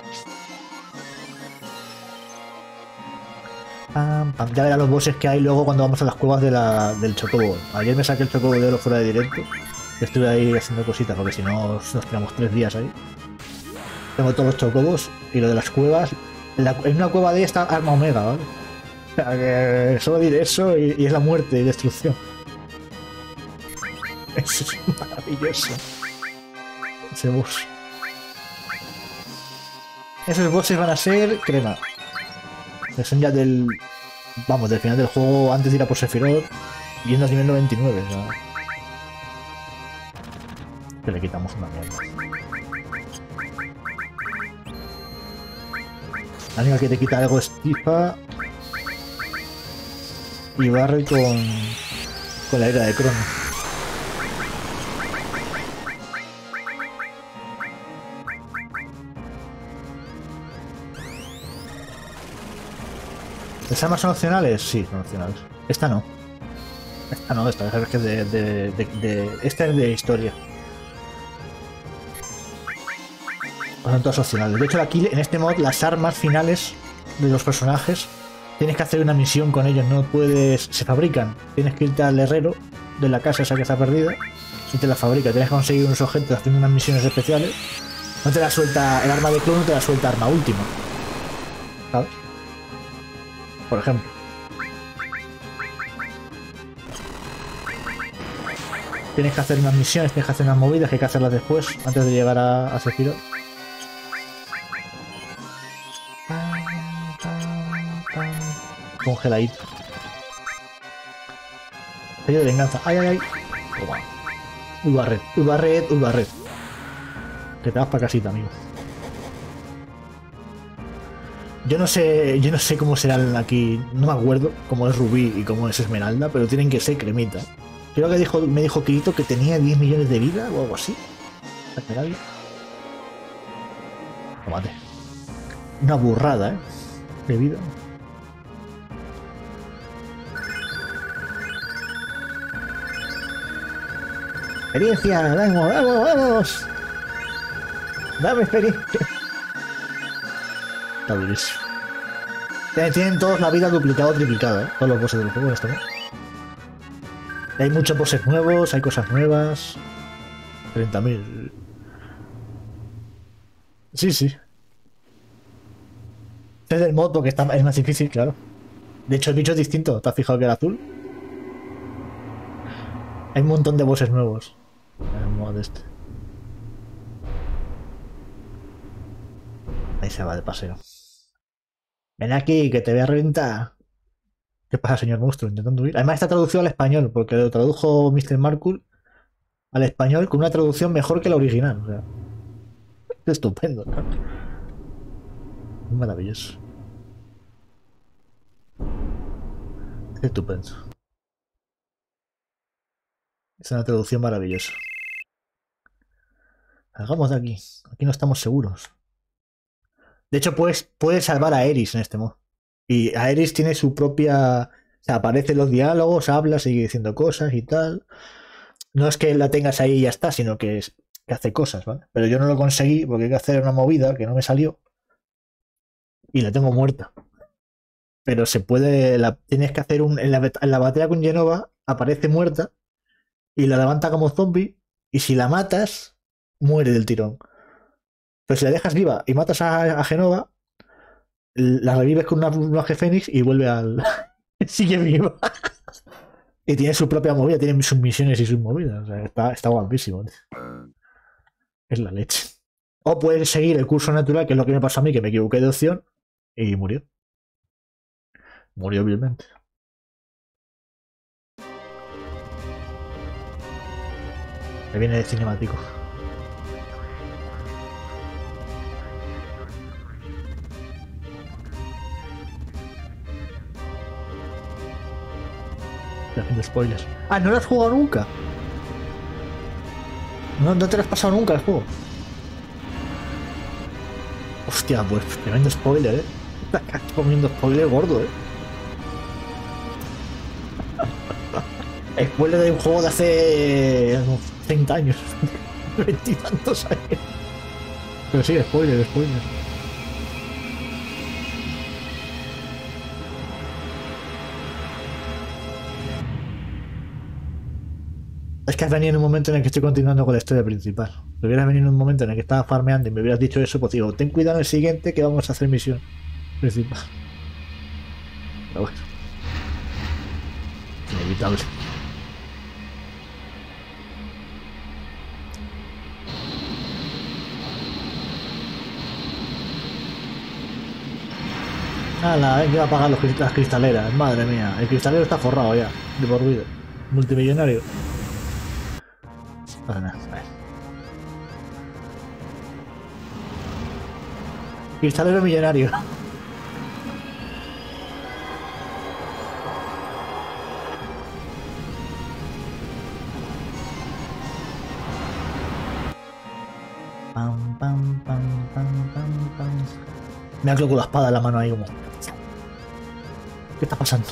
Pam, pam. Ya verá los bosses que hay luego cuando vamos a las cuevas de la, del chocobo. Ayer me saqué el chocobo de oro fuera de directo. Estuve ahí haciendo cositas porque si no nos tiramos tres días ahí. Tengo todos los chocobos y lo de las cuevas. En, la, en una cueva de esta arma omega, ¿vale? O sea que solo diré eso y, y es la muerte y destrucción. Eso es maravilloso. Ese boss. Esos bosses van a ser crema. Que son ya del... Vamos, del final del juego antes de ir a por Sephiroth. Yendo a nivel noventa y nueve, o sea... Que le quitamos una mierda. La única que te quita algo es Tifa y Barret con, con la era de Crono. ¿Las armas son opcionales? Sí, son opcionales. Esta no. Esta no, esta es que es de, de, de, de... Esta es de historia. Son todas opcionales. De hecho, aquí en este mod, las armas finales de los personajes tienes que hacer una misión con ellos. No puedes. Se fabrican. Tienes que irte al herrero de la casa esa que está perdida y te la fabrica. Tienes que conseguir unos objetos haciendo unas misiones especiales. No te la suelta el arma de clon, no te la suelta arma última. ¿Sabes? Por ejemplo. Tienes que hacer unas misiones, tienes que hacer unas movidas que hay que hacerlas después, antes de llegar a, a Sephiroth. Congeladito. Sello de venganza. Ay, ay, ay. Toma. Uy, barret, uy, barret, uy, barret. Que te vas para casita, amigo. Yo no sé, yo no sé cómo serán aquí, no me acuerdo cómo es Rubí y cómo es Esmeralda, pero tienen que ser cremita. Creo que dijo, me dijo Kirito que tenía diez millones de vida o algo así. Esmeralda. Tómate. Una burrada, ¿eh? De vida. Experiencia, vamos, vamos, vamos. Dame experiencia. Está durísimo. Tienen todos la vida duplicada o triplicada, ¿eh? Todos los bosses del juego esto, ¿no? Hay muchos bosses nuevos, hay cosas nuevas. treinta mil. Sí, sí. Este es del mod porque está, es más difícil, claro. De hecho, el bicho es distinto. ¿Te has fijado que era azul? Hay un montón de bosses nuevos en el mod este. Ahí se va de paseo. Ven aquí, que te voy a reventar. ¿Qué pasa, señor monstruo? Intentando huir. Además está traducido al español, porque lo tradujo mister Markul al español con una traducción mejor que la original. O sea, es estupendo, ¿no? Maravilloso. Es estupendo. Es una traducción maravillosa. Salgamos de aquí. Aquí no estamos seguros. De hecho, puedes, puedes salvar a Eris en este mod. Y a Eris tiene su propia... O sea, aparecen los diálogos, habla, sigue diciendo cosas y tal. No es que la tengas ahí y ya está, sino que, es, que hace cosas, ¿vale? Pero yo no lo conseguí porque hay que hacer una movida que no me salió. Y la tengo muerta. Pero se puede... La, tienes que hacer un... En la, en la batalla con Genova aparece muerta y la levanta como zombie. Y si la matas, muere del tirón. Pero si la dejas viva y matas a, a Genova, la revives con una, una G Fénix y vuelve al... sigue viva. Y tiene su propia movida, tiene sus misiones y sus movidas. O sea, está, está guapísimo. Es la leche. O puedes seguir el curso natural, que es lo que me pasó a mí, que me equivoqué de opción y murió. Murió vilmente. Me viene de cinemático. Estoy haciendo spoilers. Ah, ¿no lo has jugado nunca? No, no te lo has pasado nunca el juego. Hostia, pues tremendo spoiler, eh. Estás comiendo spoiler gordo, eh. Spoiler de un juego de hace treinta años. Veintitantos años. Pero sí, spoiler, spoiler. Es que has venido en un momento en el que estoy continuando con la historia principal. Si hubieras venido en un momento en el que estaba farmeando y me hubieras dicho eso, pues digo, ten cuidado en el siguiente que vamos a hacer misión principal. Pero bueno. Inevitable. Ala, hay que apagar los, las cristaleras. Madre mía, el cristalero está forrado ya, de por vida. Multimillonario. Para nada, a ver. Cristalero millonario. Pam, pam, pam, pam, pam, pam. Me ha con la espada en la mano ahí como... ¿Qué está pasando?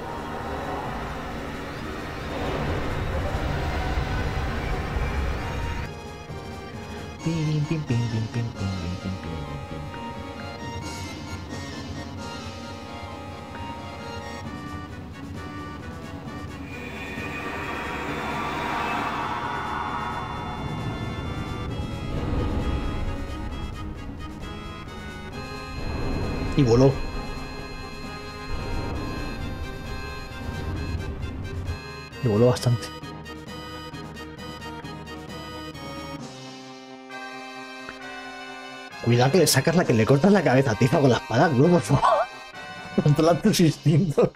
Pim, pim, pim, pim, pim, pim, pim, pim, pim. Y voló. Y voló bastante. Cuidado que le sacas la que le cortas la cabeza a Tifa con la espada, no, por favor. Controla tus instintos.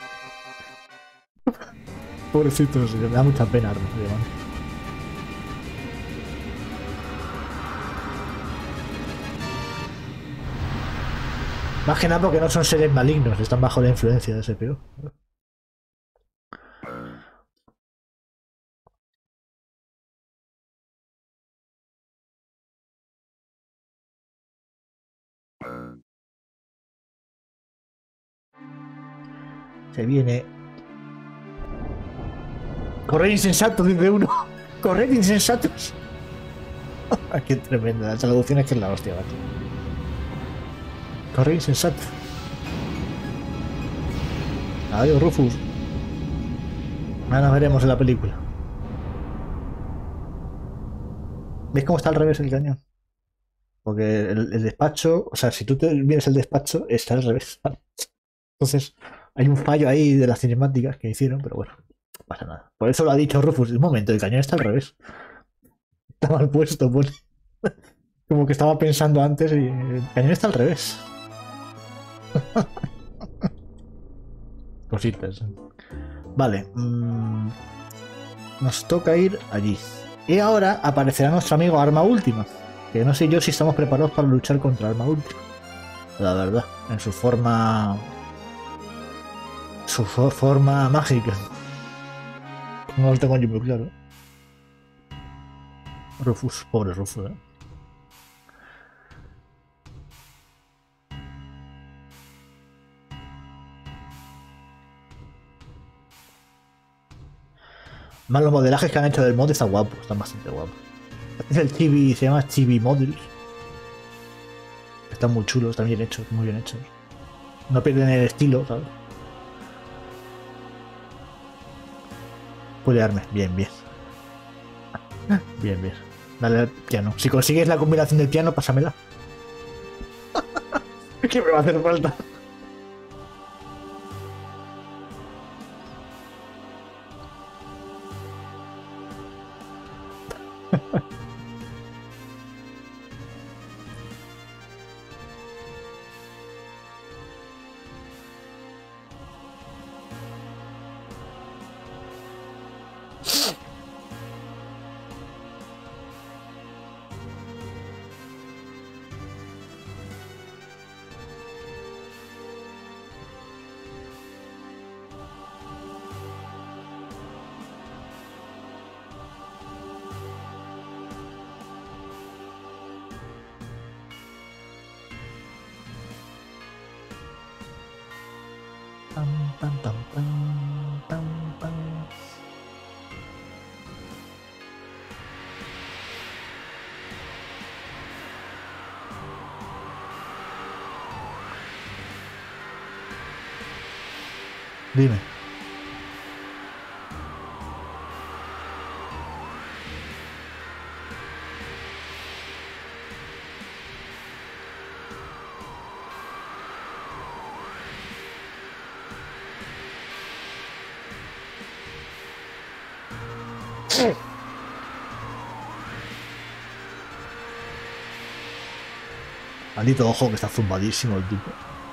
Pobrecito, me da mucha pena, hermano. Más que nada porque no son seres malignos, están bajo la influencia de ese peo. Se viene. Correr insensato, dice uno. Correr insensatos. Qué tremenda. La traducción es que es la hostia, ¿vale? Correr insensato. Adiós, Rufus. Ahora nos veremos en la película. ¿Ves cómo está al revés el cañón? Porque el, el despacho, o sea, si tú te vienes el despacho, está al revés. ¿Vale? Entonces, hay un fallo ahí de las cinemáticas que hicieron, pero bueno, no pasa nada. Por eso lo ha dicho Rufus. Un momento, el cañón está al revés. Está mal puesto, pone. Como que estaba pensando antes y el cañón está al revés. Cositas. Vale. Mmm, nos toca ir allí. Y ahora aparecerá nuestro amigo Arma Última. Que no sé yo si estamos preparados para luchar contra Arma Última. La verdad. En su forma... Su forma mágica. No lo tengo yo muy claro. Rufus. Pobre Rufus, ¿eh? Más los modelajes que han hecho del mod están guapos. Están bastante guapos. Es el chibi, se llama Chibi Models. Están muy chulos, están bien hechos, muy bien hechos. No pierden el estilo, ¿sabes? Puede darme, bien, bien. Bien, bien. Dale al piano. Si consigues la combinación del piano, pásamela. Es que me va a hacer falta. Pam, pam, pam, pam, pam, pam. Dime. Maldito ojo que está zumbadísimo el tipo.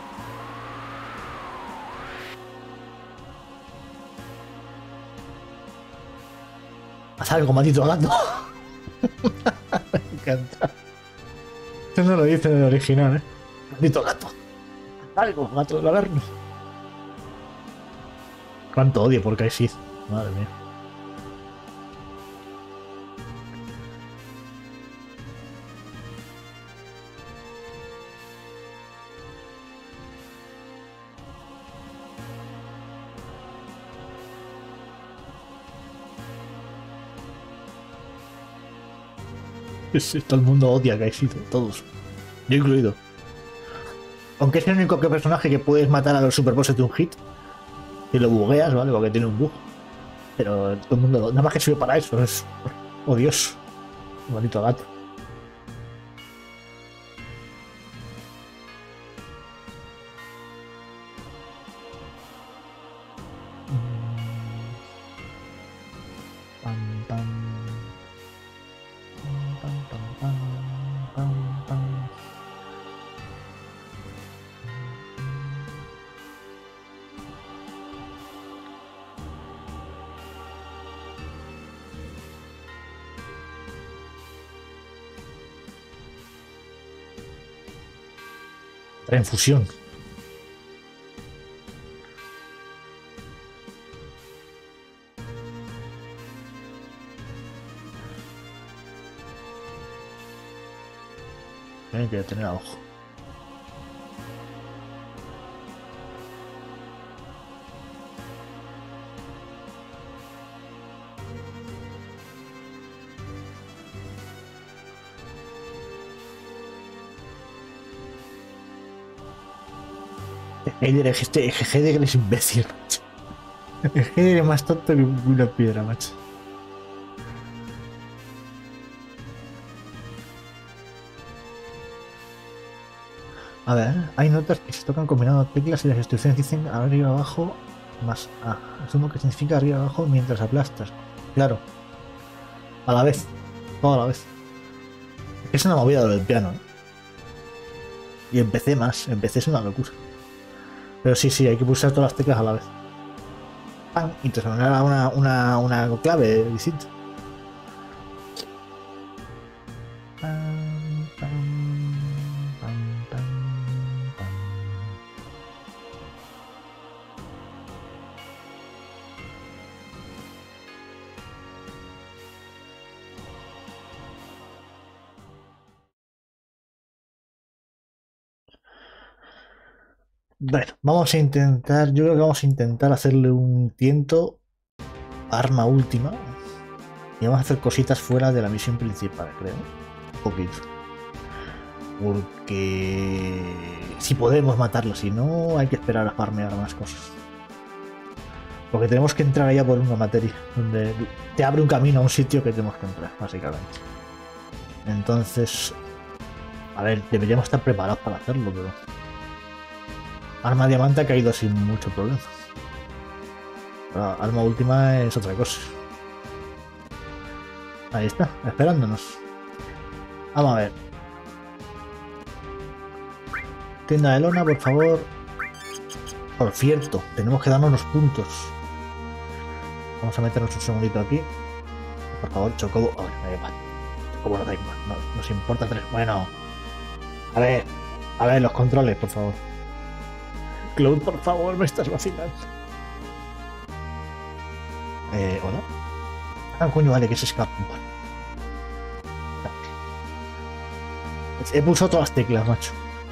Haz algo, maldito gato. Me encanta. Esto no lo dice en el original, ¿eh? Maldito gato. Algo, gato del Averno. Cuánto odio por Kai Sith. Madre mía. Sí, todo el mundo odia a Kai Sith, todos. Yo incluido. Aunque es el único que personaje que puedes matar a los superbosses de un hit. Y lo bugueas, ¿vale? Porque tiene un bug. Pero todo el mundo, nada más que sirve para eso, es odioso. Maldito gato. Pam, pam. Pam, pam, pam, pam, pam. Reinfusión. Tienen que tener a ojo. Heider, este Heider es imbécil, macho. Heider es más tonto que una piedra, macho. A ver, hay notas que se tocan combinando teclas y las instrucciones dicen arriba abajo más A. Asumo que significa arriba abajo mientras aplastas. Claro. A la vez. Todo a la vez. Es una movida lo del piano, ¿eh? Y empecé más. Empecé es una locura. Pero sí, sí, hay que pulsar todas las teclas a la vez. ¡Pam! Y te sonará una, una, una clave distinta. Pam, pam, pam, pam, pam. Bueno, vamos a intentar, yo creo que vamos a intentar hacerle un tiento arma última y vamos a hacer cositas fuera de la misión principal, creo. Un poquito. Porque si podemos matarlo, si no hay que esperar a farmear más cosas. Porque tenemos que entrar allá por una materia, donde te abre un camino a un sitio que tenemos que entrar, básicamente. Entonces, a ver, deberíamos estar preparados para hacerlo, pero... Arma diamante ha caído sin mucho problema. Pero arma última es otra cosa. Ahí está, esperándonos. Vamos a ver. Tienda de lona, por favor. Por cierto, tenemos que darnos los puntos. Vamos a meternos un segundito aquí. Por favor, Chocobo. Oh, me da igual. Chocobo no da igual. No, nos importa tres. Bueno. A ver. A ver, los controles, por favor. Cloud, por favor, me estás vacilando. Eh, ¿hola? Ah, coño, vale, que se escapa. Vale. He pulsado todas las teclas, macho.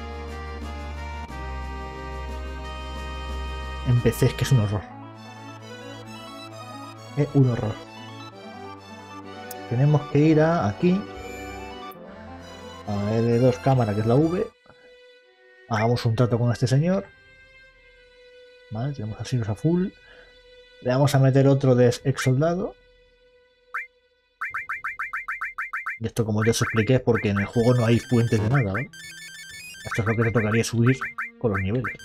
Empecé, es que es un horror. Es un horror. Tenemos que ir a aquí. A L dos cámara, que es la V. Hagamos un trato con este señor. Vale, tenemos a Sirius a full. Le vamos a meter otro de ex soldado. Y esto, como ya os expliqué, es porque en el juego no hay fuentes de nada, ¿vale? Esto es lo que te tocaría subir con los niveles.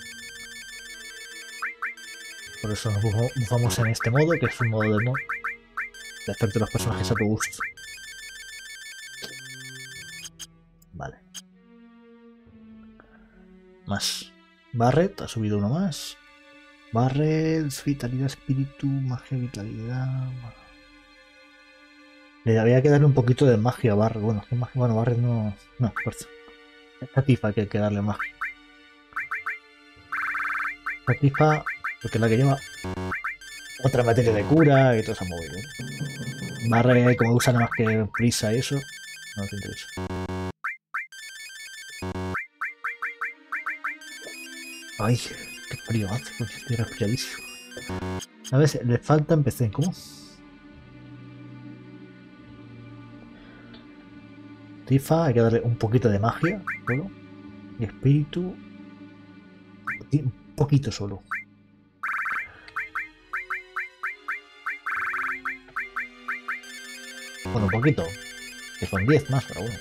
Por eso nos bufamos en este modo, que es un modo de mod. De hacerte los personajes a tu gusto. Vale. Más. Barret, ha subido uno más. Barret, vitalidad, espíritu, magia, vitalidad. Le había que darle un poquito de magia a Barret. Bueno, que magia, bueno, Barret no. No, fuerza. Esta tifa que hay que darle magia. Esta tifa, porque es la que lleva otra materia de cura y toda esa movida. Barret, como usa nada más que prisa y eso, no te interesa. Ay, qué frío hace, porque estoy resfriadísimo. A ver, le falta empecé. ¿Cómo? Tifa, hay que darle un poquito de magia solo. Y espíritu. Un poquito solo. Bueno, un poquito. Que son diez más, pero bueno.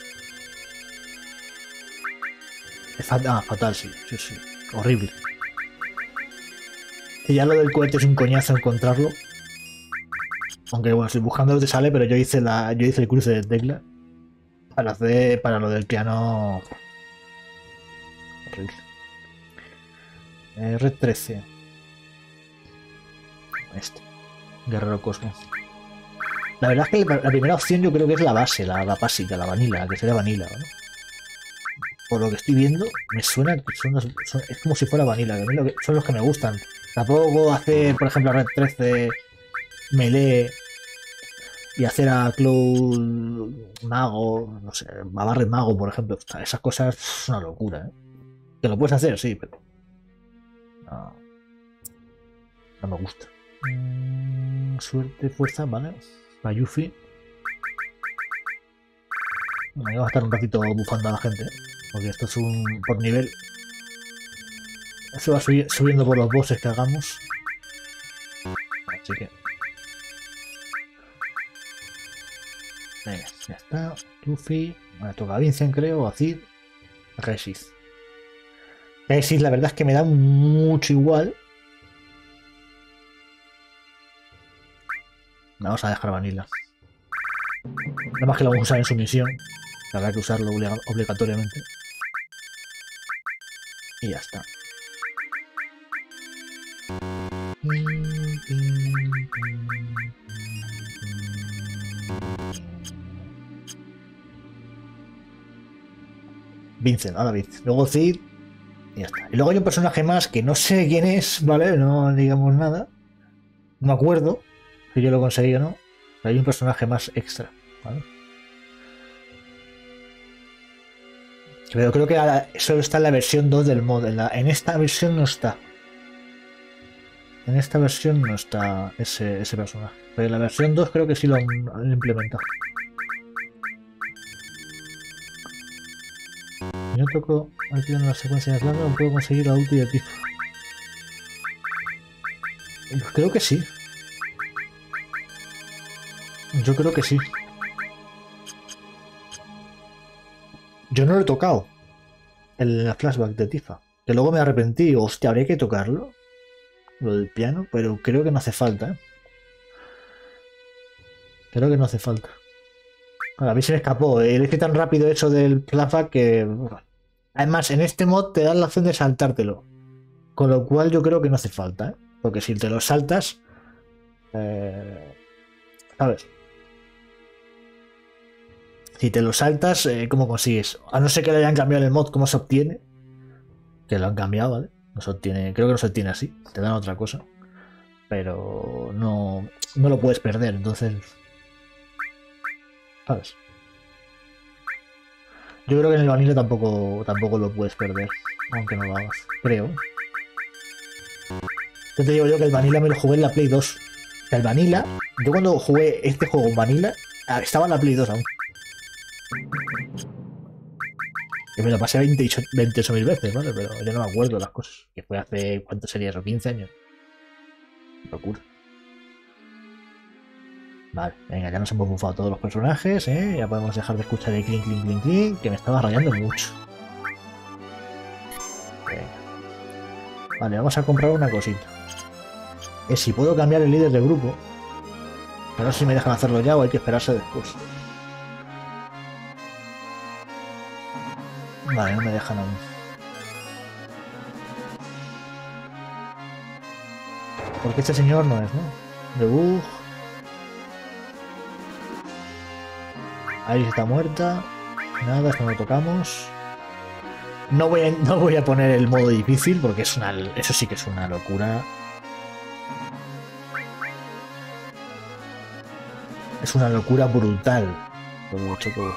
Es fatal, ah, fatal, sí, sí, sí. Horrible. Y ya lo del cohete es un coñazo encontrarlo. Aunque bueno, si buscándolo te sale, pero yo hice la. Yo hice el cruce de tecla. Para hacer. Para lo del piano. Horrible. Eh, Red trece. Este. Guerrero Cosmo. La verdad es que la primera opción yo creo que es la base, la, la básica, la vanilla, que sería vanilla, ¿no? Por lo que estoy viendo, me suena que son, los, son es como si fuera vanilla, que a mí lo que, son los que me gustan. Tampoco puedo hacer, por ejemplo, a Red trece melee y hacer a Cloud mago, no sé, a Barret mago, por ejemplo. O sea, esas cosas es una locura, ¿eh? Que lo puedes hacer, sí, pero no, no me gusta. Mm, suerte, fuerza, vale. La Yuffie. Bueno, vamos a estar un ratito bufando a la gente, ¿eh? Porque esto es un por nivel. Se va subi subiendo por los bosses que hagamos. Así que. Venga, ya está. Yuffie. Vale, toca a Vincent, creo, o a Cid. A Reshiz. Crisis la verdad es que me da mucho igual. Vamos a dejar Vanilla. Nada más que lo vamos a usar en su misión. Habrá que usarlo obligatoriamente. Y ya está. Vincent, ahora Vincent. Luego Cid. Y ya está. Y luego hay un personaje más que no sé quién es, ¿vale? No digamos nada. No me acuerdo si yo lo conseguí o no. Pero hay un personaje más extra, ¿vale? Pero creo que solo está en la versión dos del mod. En, la, en esta versión no está. En esta versión no está ese, ese personaje. Pero en la versión dos creo que sí lo han, han implementado. Yo toco aquí en la secuencia de plano, puedo conseguir la ulti de Tifa. Creo que sí. Yo creo que sí. Yo no lo he tocado. El flashback de Tifa. Que luego me arrepentí. Hostia, habría que tocarlo. Lo del piano. Pero creo que no hace falta, ¿eh? Creo que no hace falta. A mí se me escapó. He hecho tan rápido eso del flashback que... Además, en este mod te dan la opción de saltártelo. Con lo cual yo creo que no hace falta, ¿eh? Porque si te lo saltas... Eh... ¿Sabes? Si te lo saltas, eh, ¿cómo consigues? A no ser que le hayan cambiado el mod, ¿cómo se obtiene? Que lo han cambiado, ¿vale? No se obtiene, creo que no se obtiene así. Te dan otra cosa. Pero no, no lo puedes perder, entonces... ¿Sabes? Yo creo que en el Vanilla tampoco, tampoco lo puedes perder. Aunque no lo hagas. Creo. Yo te digo yo que el Vanilla me lo jugué en la Play dos. El Vanilla... Yo cuando jugué este juego en Vanilla, estaba en la Play dos aún. Que me lo pasé veintiocho mil veces, ¿vale? Pero yo no me acuerdo de las cosas. Que fue hace, ¿cuánto sería eso? quince años. Locura. Vale, venga, ya nos hemos bufado todos los personajes, ¿eh? Ya podemos dejar de escuchar el clink, clink, clink, clink, que me estaba rayando mucho. Venga. Vale, vamos a comprar una cosita. Es si puedo cambiar el líder del grupo. Pero no sé si me dejan hacerlo ya o hay que esperarse después. Vale, no me dejan aún. Porque este señor no es, ¿no? Debug. Ahí está muerta. Nada, esto no lo tocamos. No voy a, no voy a poner el modo difícil porque es una, eso sí que es una locura. Es una locura brutal. Todo hecho todo.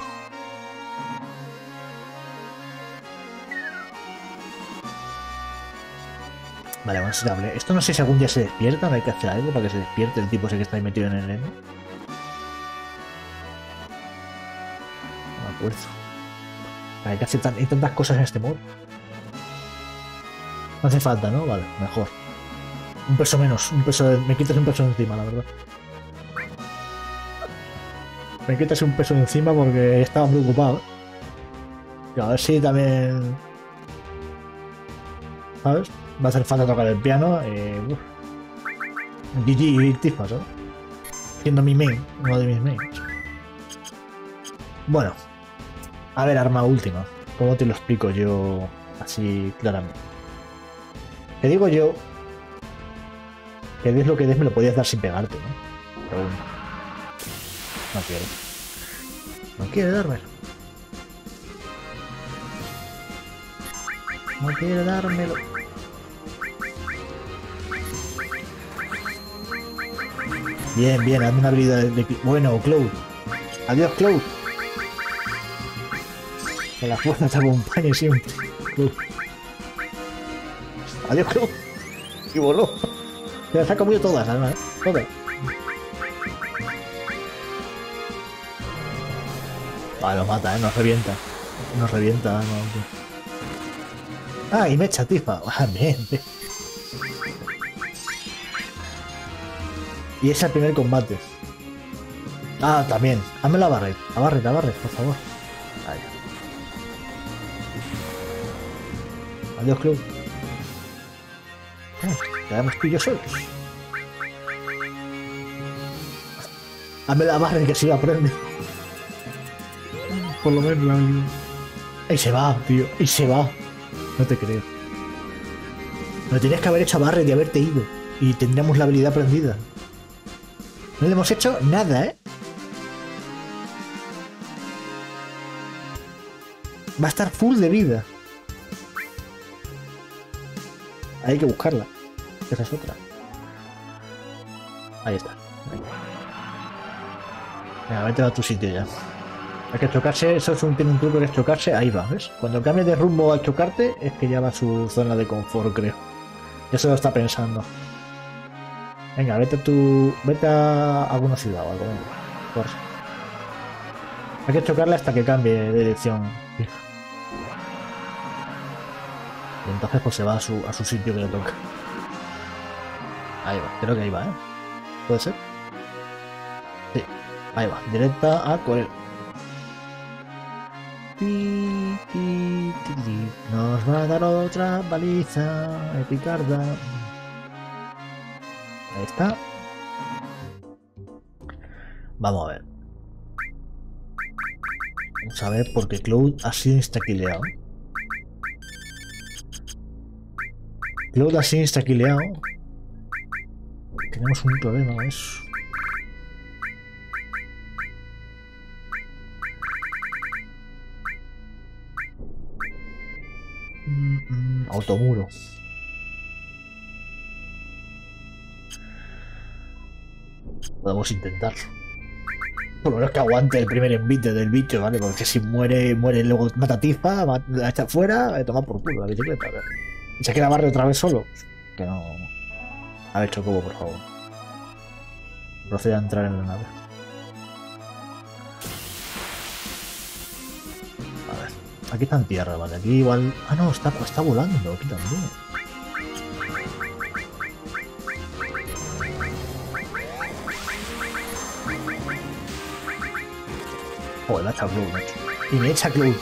Vale, vamos a darle. Esto no sé si algún día se despierta, no hay que hacer algo para que se despierte el tipo ese que está ahí metido en el eno. No me acuerdo. Hay que hacer tan, hay tantas cosas en este mod. No hace falta, ¿no? Vale, mejor. Un peso menos, un peso de, me quitas un peso de encima, la verdad. Me quitas un peso de encima porque estaba preocupado. Y a ver si también... ¿Sabes? Va a hacer falta tocar el piano. Eh, G G y Tifa, ¿sabes? Siendo mi main, uno de mis mains. Bueno. A ver, arma última. ¿Cómo te lo explico yo así claramente? Te digo yo que des lo que des me lo podías dar sin pegarte, ¿no? Pero bueno. No quiere. No quiere dármelo. No quiere dármelo. Bien, bien, hazme una habilidad de, de... Bueno, Cloud. Adiós, Cloud. Que la fuerza te acompañe siempre. Cloud. Adiós, Cloud. Y voló. Se las ha comido todas, además, ¿eh? Todas. Vale, nos mata, ¿eh? Nos revienta. Nos revienta, ¿no? Ah, y me echa Tifa. Ah, bien, bien. Y es el primer combate. Ah, también. Hazme la barret. La barret, la barret, por favor. Ahí. Adiós, Club. Eh, quedamos tú y yo solos. Dame la barra que si la aprende. Por lo menos la habilidad. Y se va, tío. Y se va. No te creo. Lo tenías que haber hecho a Barret y haberte ido. Y tendríamos la habilidad aprendida. No le hemos hecho nada, ¿eh? Va a estar full de vida. Hay que buscarla. Esa es otra. Ahí está. Venga, vete a tu sitio ya. Hay que chocarse, eso es un, tiene un truco que es chocarse, ahí va, ¿ves? Cuando cambies de rumbo al chocarte, es que ya va a su zona de confort, creo. Eso lo está pensando. Venga, vete a tu. Vete a alguna ciudad o algo, venga. Corre. Hay que chocarle hasta que cambie de dirección fija. Y entonces pues se va a su, a su sitio que le toca. Ahí va, creo que ahí va, ¿eh? ¿Puede ser? Sí, ahí va, directa a Corel. Nos va a dar otra baliza epicarda. Ahí está. Vamos a ver. Vamos a ver porque Cloud ha sido instaquileado. Cloud ha sido instaquileado. Tenemos un problema con eso. Mm, mm, automuro. Podemos intentarlo. Por lo menos que aguante el primer envite del bicho, ¿vale? Porque si muere, muere luego mata tifa, la echa fuera, le toma por culo la bicicleta, ¿vale? Y se queda Barret otra vez solo. Que no. A ver, Chocobo, por favor. Procede a entrar en la nave. A ver. Aquí está en tierra, ¿vale? Aquí igual. Ah, no, está, está volando aquí también. Joder, la echa Cloud, macho. Y me echa Cloud.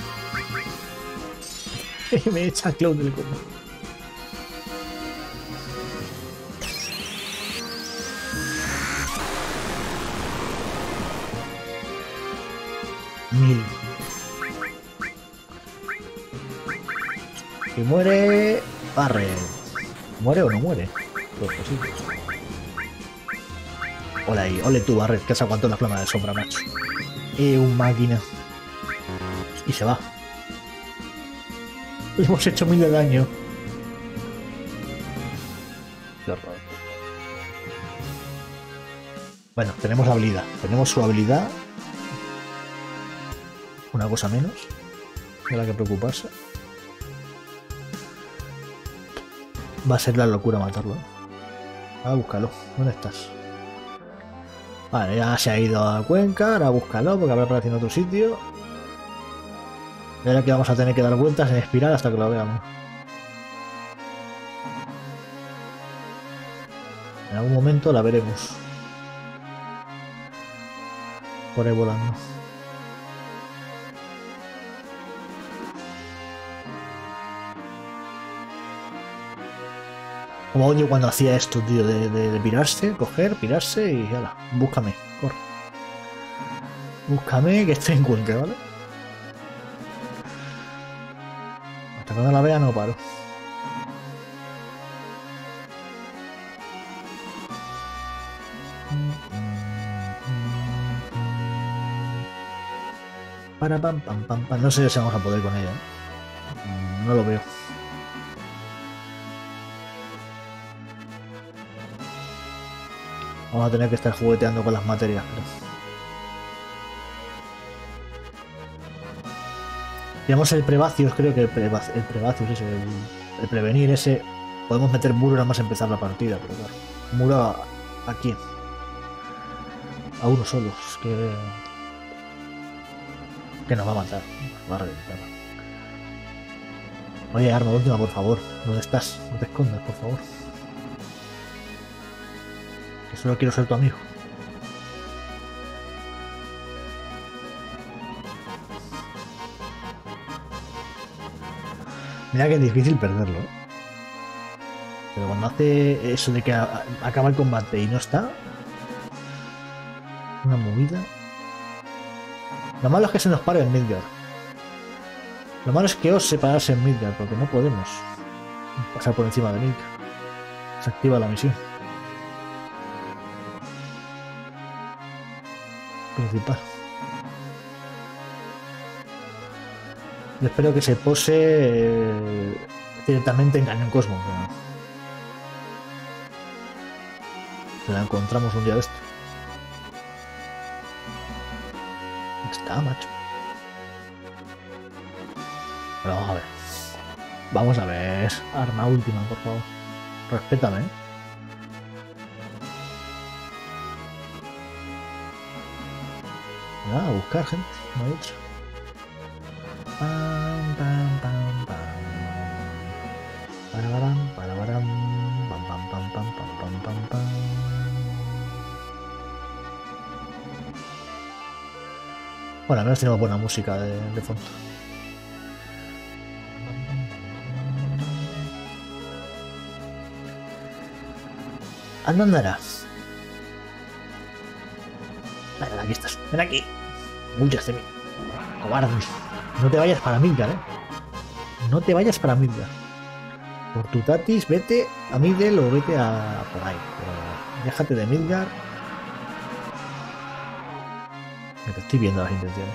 Y me echa Cloud del combo. Mil. Y muere. Barret. ¿Muere o no muere? Pues posible. Hola ahí, ole tú, Barret, que has aguantado la flama de sombra, macho. Eh, un máquina. Y se va. Le hemos hecho mil de daño. Qué horror. Bueno, tenemos la habilidad. Tenemos su habilidad. Una cosa menos de la que preocuparse. Va a ser la locura matarlo. Ah, búscalo. ¿Dónde estás? Vale, ya se ha ido a Cuenca. Ahora búscalo porque habrá aparecido en otro sitio. Y ahora que vamos a tener que dar vueltas en espiral hasta que lo veamos. En algún momento la veremos. Por ahí volando. Como odio cuando hacía esto, tío, de, de, de pirarse, coger, pirarse y ala, búscame, corre. Búscame que estoy en Cuenca, ¿vale? Hasta cuando la vea no paro. Para pam pam pam pam. No sé si vamos a poder con ella, ¿eh? No lo veo. Vamos a tener que estar jugueteando con las materias, creo. Digamos el prevacios, creo que el, preva el prevacios ese, el, el prevenir ese. Podemos meter muro nada más empezar la partida, pero claro. Muro a, a quién? A uno solo, es que. Que nos va a matar. Va a reventar. Oye, arma última, por favor. ¿Dónde estás? No te escondas, por favor. Que solo quiero ser tu amigo. Mira que es difícil perderlo, ¿eh? Pero cuando hace eso de que a, acaba el combate y no está, una movida. Lo malo es que se nos pare en Midgard. Lo malo es que os separarse en Midgard, porque no podemos pasar por encima de Midgard. Se activa la misión principal. Yo espero que se pose eh, directamente en Cañón Cosmo. ¿No? Si la encontramos un día de esto. Está, macho. Pero vamos a ver. Vamos a ver. Arma última, por favor. Respétame, ¿eh? Ah, a buscar gente, no he dicho. Pam, pam, pam, pam. Parabaram, parabaram. Pam, pam, pam, pam, pam, pam, pam, pam. Bueno, al menos tenemos buena música de, de fondo. Anda, andarás. Vale, aquí estás. Ven aquí. Huyas de mí. Cobarde. No te vayas para Midgard, eh. No te vayas para Midgard. Por tu tatis, vete a Midgard o vete a por ahí. Pero déjate de Midgard. Me te estoy viendo las intenciones.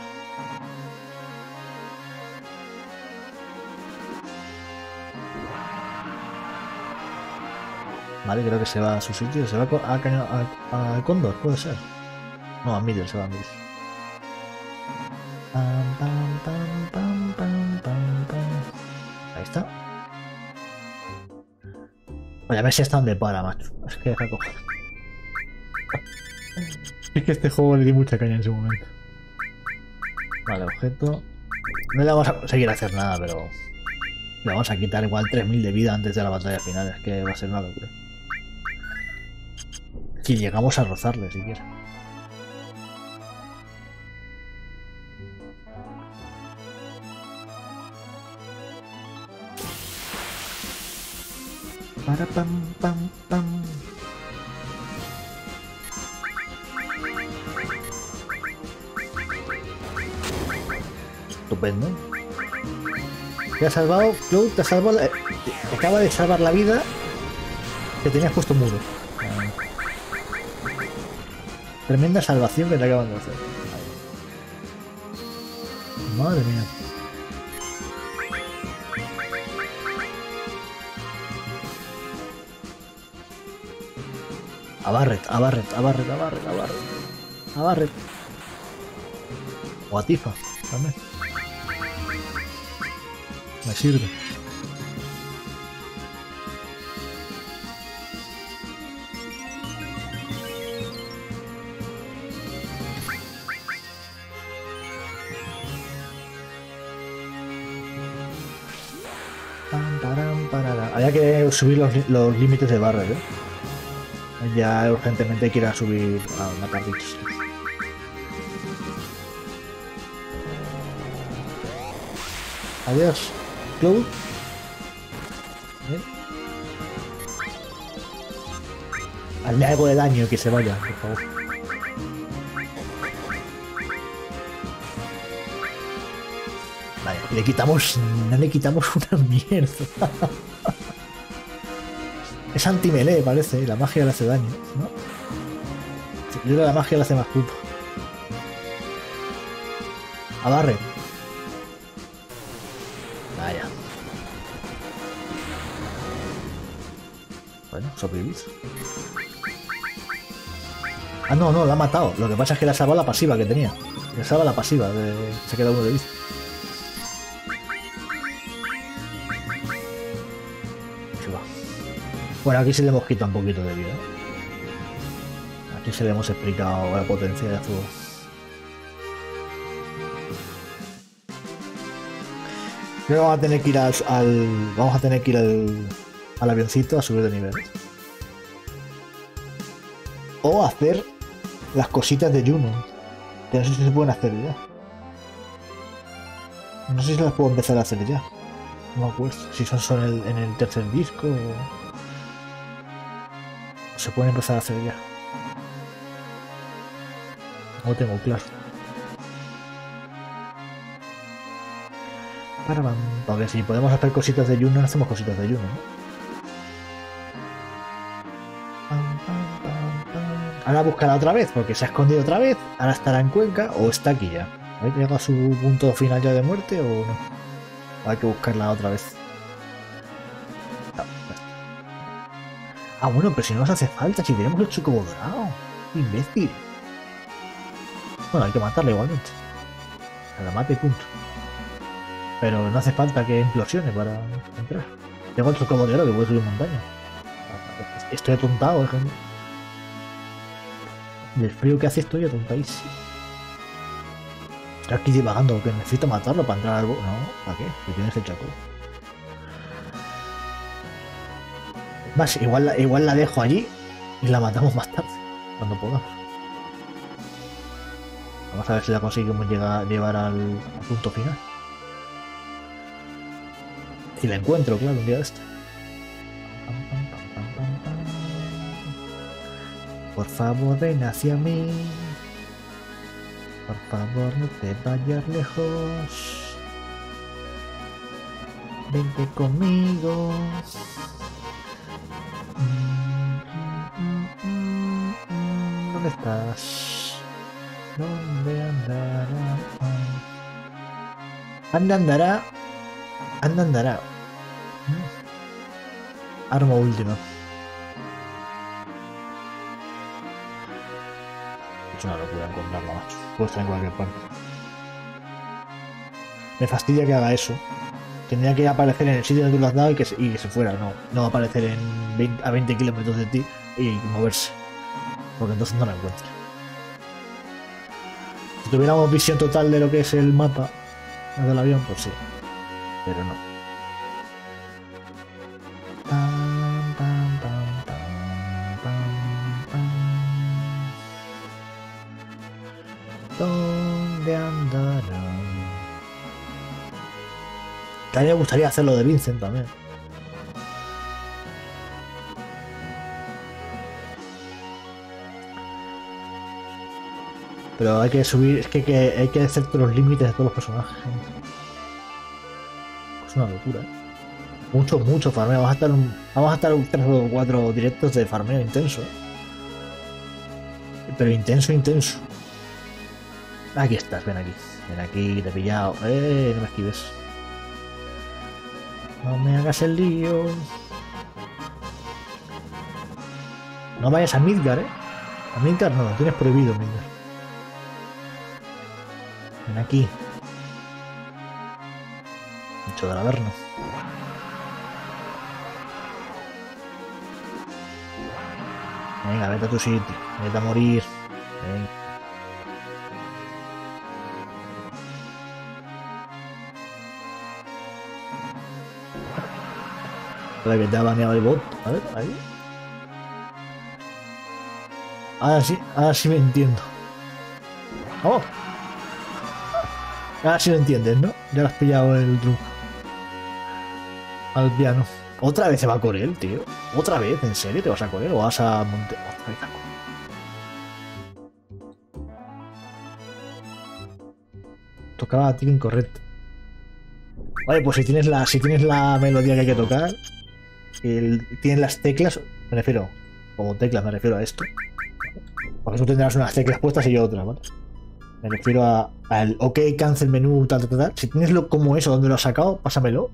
Vale, creo que se va a su sitio. Se va a, a, a, a Cóndor, puede ser. No, a Midgard, se va a Midgard. Pam, pam, pam, pam, pam, pam, pam. Ahí está. Oye, a ver si hasta dónde para, macho. Es que deja coger. Es que este juego le di mucha caña en su momento. Vale, objeto. No le vamos a conseguir hacer nada, pero le vamos a quitar igual tres mil de vida antes de la batalla final. Es que va a ser una locura. Si llegamos a rozarle siquiera. Para pam pam pam. Estupendo. Te ha salvado, Cloud, te ha salvado, la, te acaba de salvar la vida que tenías puesto muro. Tremenda salvación que te acaban de hacer. Madre mía. A Barret, a Barret, a Barret, a Barret, a Barret. A Barret. O a Tifa, también. Me sirve. Había que subir los, los límites de Barret, ¿eh? Ya urgentemente quiera subir a matar bichos. Adiós, Cloud. ¿Eh? Hazle algo de daño que se vaya, por favor. Vale, le quitamos. No le quitamos una mierda. Es anti-melee, parece, y la magia le hace daño, ¿no? Yo creo que la magia le hace más culpa. A Barret. Vaya. Bueno, sobrevivís. Ah, no, no, la ha matado. Lo que pasa es que le ha salvado la pasiva que tenía. Le salva la pasiva, de... se queda uno de vista. Bueno, aquí se le hemos quitado un poquito de vida. Aquí se le hemos explicado la potencia de fuego. Creo que vamos a tener que ir al, al vamos a tener que ir al, al avioncito a subir de nivel. O hacer las cositas de Juno. Que no sé si se pueden hacer ya. No sé si las puedo empezar a hacer ya. No me acuerdo si son solo en el, en el tercer disco o se pueden empezar a hacer ya. No lo tengo claro. Para, porque si podemos hacer cositas de Juno, hacemos cositas de Juno, ¿no? Ahora buscará otra vez, porque se ha escondido otra vez. Ahora estará en Cuenca o está aquí ya. ¿Ha llegado a su punto final ya de muerte o no? Hay que buscarla otra vez. No, no. Ah, bueno, pero si no nos hace falta, si tenemos el chocobo dorado. Imbécil. Bueno, hay que matarla igualmente. Que la mate y punto. Pero no hace falta que implosione para entrar. Tengo el chocobo de oro que puede subir montaña. Estoy atontado, ejemplo. Del frío que hace estoy atontadísimo. Estoy aquí divagando, que necesito matarlo para entrar al... No, ¿para qué? Que tienes el chaco. Más, igual la, igual la dejo allí y la matamos más tarde, cuando podamos. Vamos a ver si la conseguimos llegar, llevar al, al punto final. Si la encuentro, claro, un día de este. Por favor, ven hacia mí. Por favor, no te vayas lejos. Vente conmigo. ¿Dónde estás? ¿Dónde andará? Anda, andará. Anda, andará. Arma última. Es una locura encontrarla, macho. Puede estar en cualquier parte. Me fastidia que haga eso. Tendría que aparecer en el sitio donde tú lo has dado y que se, y que se fuera. No, no aparecer en veinte, a veinte kilómetros de ti y moverse. Porque entonces no la encuentro. Si tuviéramos visión total de lo que es el mapa del avión, pues sí. Pero no. Pam, pam, pam, pam, pam, pam. ¿Dónde andarán? También me gustaría hacerlo de Vincent también. Pero hay que subir, es que hay que, hay que hacer todos los límites de todos los personajes. Es una locura, ¿eh? Mucho, mucho farmeo. Vamos a estar un, vamos a estar un tres o cuatro directos de farmeo intenso, ¿eh? Pero intenso, intenso. Aquí estás, ven aquí. Ven aquí, te he pillado. Eh, no me esquives. No me hagas el lío. No vayas a Midgar, eh. A Midgar no, lo tienes prohibido, Midgar. Ven aquí. Mucho del Averno. Venga, vete a tu sitio. Vete a morir. Venga. Para que te ha baneado el bot. A ver, ahí. Ahora sí, ahora sí me entiendo. ¡Oh! Ahora sí lo entiendes, ¿no? Ya lo has pillado el truco. Al piano. Otra vez se va a Corel, tío. Otra vez, ¿en serio te vas a Corel o vas a Monte? Otra vez a Corel. Tocaba a ti incorrecto. Vale, pues si tienes la, si tienes la melodía que hay que tocar, el, tienes las teclas, me refiero, como teclas me refiero a esto. Porque tú tendrás unas teclas puestas y yo otras, ¿vale? Me refiero a, al OK, cancel, menú, tal, tal, tal. Si tienes lo, como eso, donde lo has sacado, pásamelo.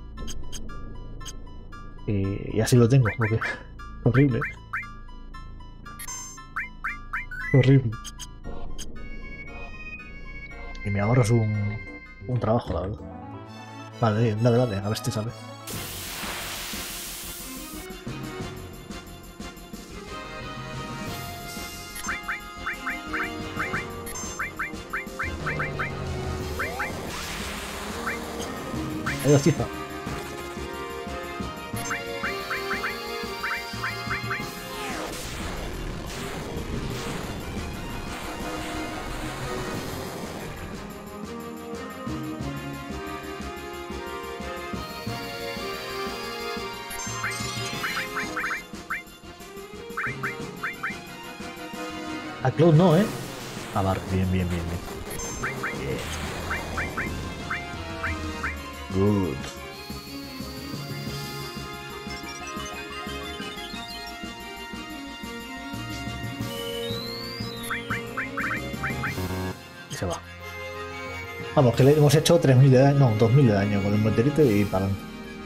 Y, y así lo tengo, porque horrible. Horrible. Y me ahorras un, un trabajo, la verdad. Vale, dale, dale, a ver si te sale. Adiós, chispa. A Cloud no, ¿eh? A Barret, bien, bien, bien, bien. Good. Y se va. Vamos, que le hemos hecho tres mil de daño, no, dos mil de daño con el meteorito y para adelante.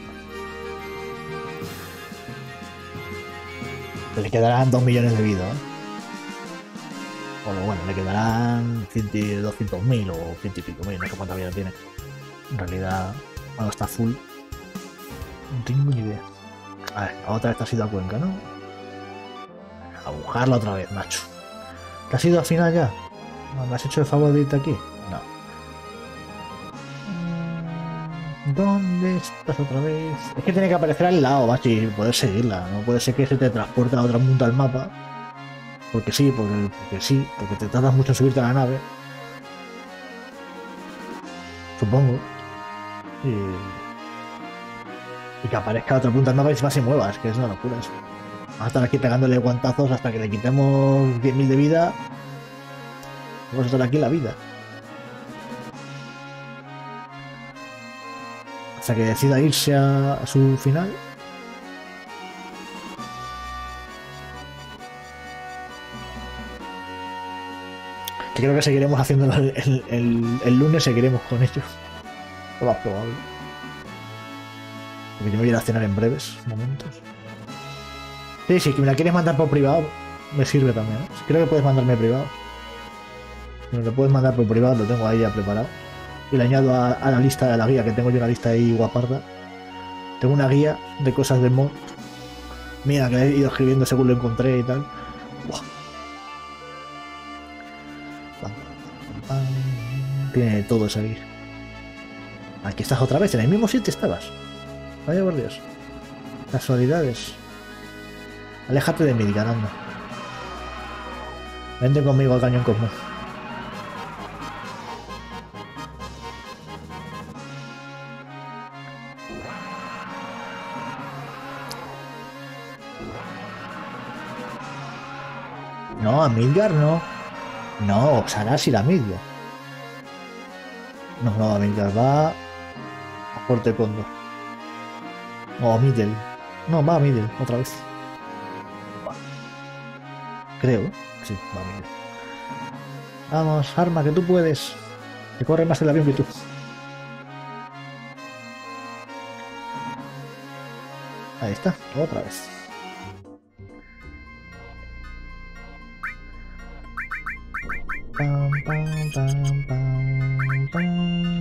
Le quedarán dos millones de vida, ¿eh? O bueno, le quedarán doscientos mil o cien y pico mil, no sé cuánta vida tiene. En realidad, cuando está full, no tengo ni idea. A ver, otra vez te has ido a Cuenca, ¿no? A buscarla otra vez, macho. ¿Te has ido al final ya? ¿Me has hecho el favor de irte aquí? No. ¿Dónde estás otra vez? Es que tiene que aparecer al lado, macho, y poder seguirla. No puede ser que se te transporte a otra punta del mapa. Porque sí, porque, porque sí, porque te tardas mucho en subirte a la nave. Supongo. Y, y que aparezca a otra punta del mapa y encima se mueva. Es que es una locura eso. Vamos a estar aquí pegándole guantazos hasta que le quitemos diez mil de vida. Vamos a estar aquí en la vida. Hasta que decida irse a, a su final. Que creo que seguiremos haciéndolo el, el, el, el lunes, seguiremos con ellos. Lo más probable. Porque yo me voy a ir a cenar en breves momentos. Sí, sí, que me la quieres mandar por privado, me sirve también, ¿eh? Creo que puedes mandarme privado. Si me lo puedes mandar por privado, lo tengo ahí ya preparado. Y le añado a, a la lista de la guía, que tengo yo una lista ahí guaparda. Tengo una guía de cosas del mod. Mira, que he ido escribiendo según lo encontré y tal. Buah. Tiene todo eso ahí. Aquí estás otra vez, en el mismo sitio estabas. Vaya por Dios. Casualidades. Aléjate de mí, caramba. Vente conmigo al cañón común. No, a Midgar no. No, Saras y la Midgar. No, no, a Midgar va a Fuerte Cóndor. O a Middle. No, va a Middle, otra vez. Creo, sí, va a Middle. Vamos, Arma, que tú puedes. Que corre más el avión que tú. Ahí está, otra vez. Pam, pam, pam, pam, pam.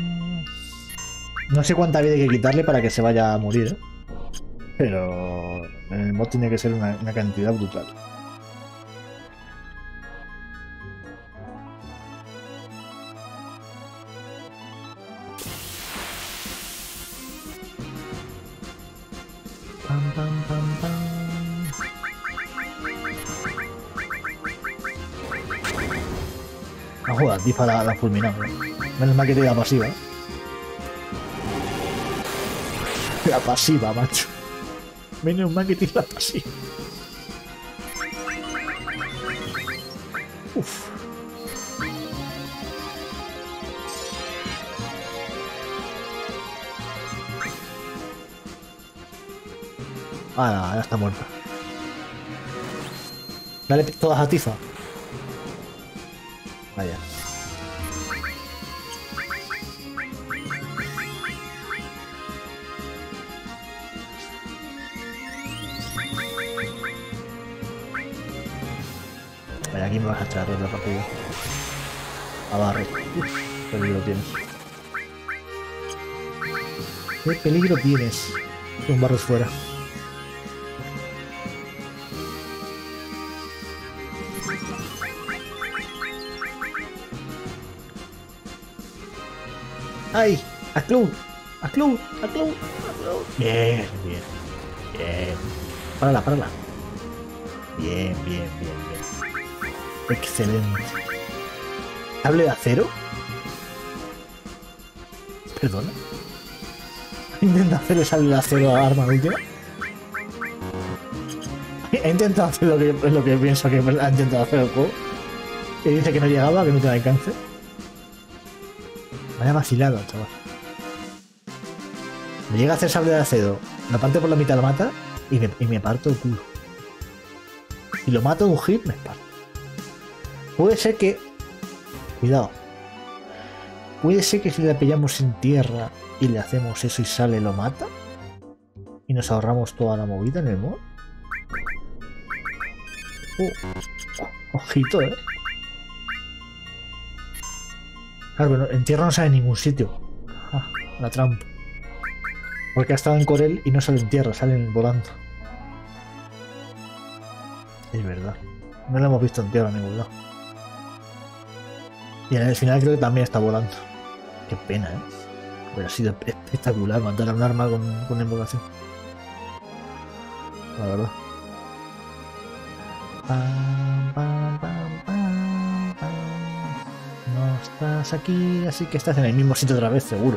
No sé cuánta vida hay que quitarle para que se vaya a morir, ¿eh? Pero en el mod tiene que ser una, una cantidad brutal. Pam, pam, pam, pam. No jodas, Tifa la, la fulminado, ¿eh? Menos mal que tiene la pasiva, ¿eh? La pasiva, macho. Menos mal que tiene la pasiva. Uf. Ah, no, ya está muerta. Dale todas a Tifa. Vaya. Vaya, aquí me vas a echar la partida. A Barret. Uf, qué peligro tienes. ¿Qué peligro tienes? Un Barret fuera. ¡Ay! ¡A Cloud! ¡A Cloud! ¡A Cloud! ¡A Cloud! Bien, bien. Bien. Párala, párala. Bien, bien, bien, bien. Excelente. ¿Cable de acero? ¿Perdona? ¿Intenta hacerle sable de acero a Arma última? He intentado hacer lo que, lo que pienso que ha intentado hacer el juego. Y dice que no llegaba, que no tiene alcance. Vaya vacilado, chaval. Me llega a hacer sable de acero, la parte por la mitad lo mata y me, y me parto el culo. Si lo mato de un hit, me parto. Puede ser que... Cuidado. Puede ser que si le pillamos en tierra y le hacemos eso y sale, lo mata. Y nos ahorramos toda la movida en el mod. Uh, ojito, eh. Claro, pero en tierra no sale en ningún sitio. Ah, la trampa. Porque ha estado en Corel y no sale en tierra, sale volando. Es verdad. No lo hemos visto en tierra en ningún lado. Y en el final creo que también está volando. Qué pena, ¿eh? Hubiera sido espectacular matar a un arma con, con invocación. La verdad. Pam, pam, pam, pam, pam. No estás aquí, así que estás en el mismo sitio otra vez, seguro.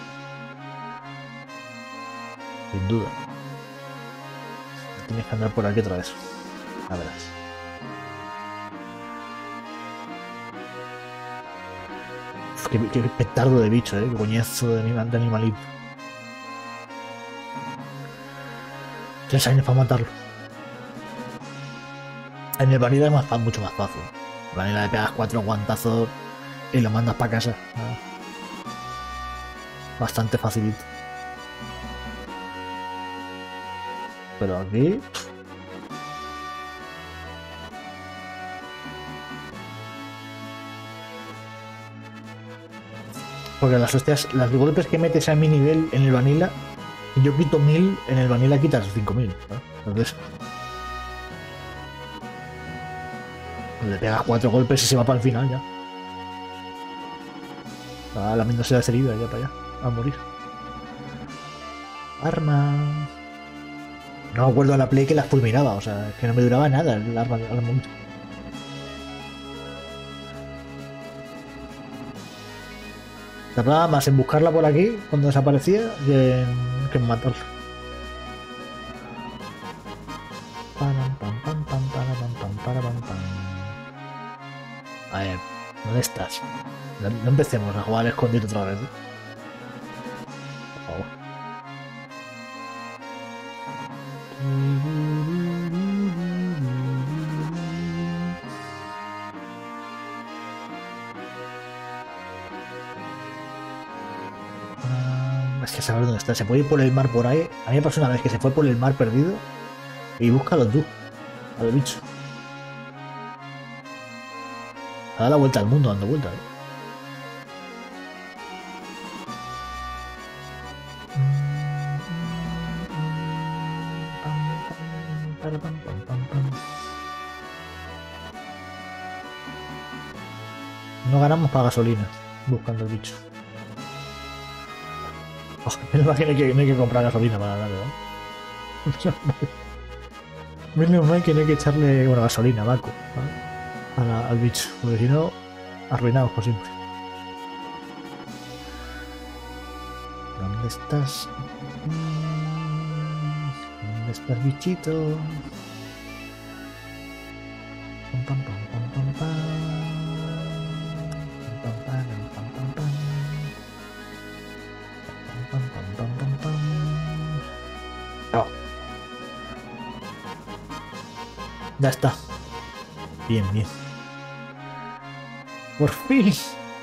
Sin duda. Tienes que andar por aquí otra vez. A verás. Uf, qué, qué petardo de bicho, eh. Qué coñazo de, animal, de animalito. Tres años para matarlo. En el vanilla es más, mucho más fácil. En el vanilla le pegas cuatro guantazos y lo mandas para casa. Bastante facilito. Pero aquí... Porque las hostias, los golpes que metes a mi nivel en el vanilla, yo quito mil, en el vanilla quitas cinco mil, ¿no? Entonces... Le pegas cuatro golpes y se va para el final ya. Va lamiéndose las heridas ya para allá, a morir. Arma... No me acuerdo a la play que las fulminaba, o sea, que no me duraba nada el arma al momento. Tardaba más en buscarla por aquí cuando desaparecía que en, que en matarla. A ver, ¿dónde estás? No, no empecemos a jugar al escondido otra vez, ¿eh? Por favor. Es que saber dónde está. Se puede ir por el mar por ahí. A mí me pasó una vez que se fue por el mar perdido. Y búscalo tú. Al bicho. Ha dado la vuelta al mundo dando vueltas, ¿eh? No ganamos para gasolina buscando el bicho. Oh, menos mal que no hay que, no hay que comprar gasolina para nada, ¿no? Menos mal que no hay que echarle bueno, gasolina, Baco, ¿no? a la, al bicho, porque si no, arruinados por siempre. ¿Dónde estás? ¿Dónde estás, bichito? Pam, pam, pam, pam, pam, pam. Pam, pam, pam, pam, pam, pam. Pam, pam, pam, pam, pam. Oh. Ya está. Bien, bien. Por fin.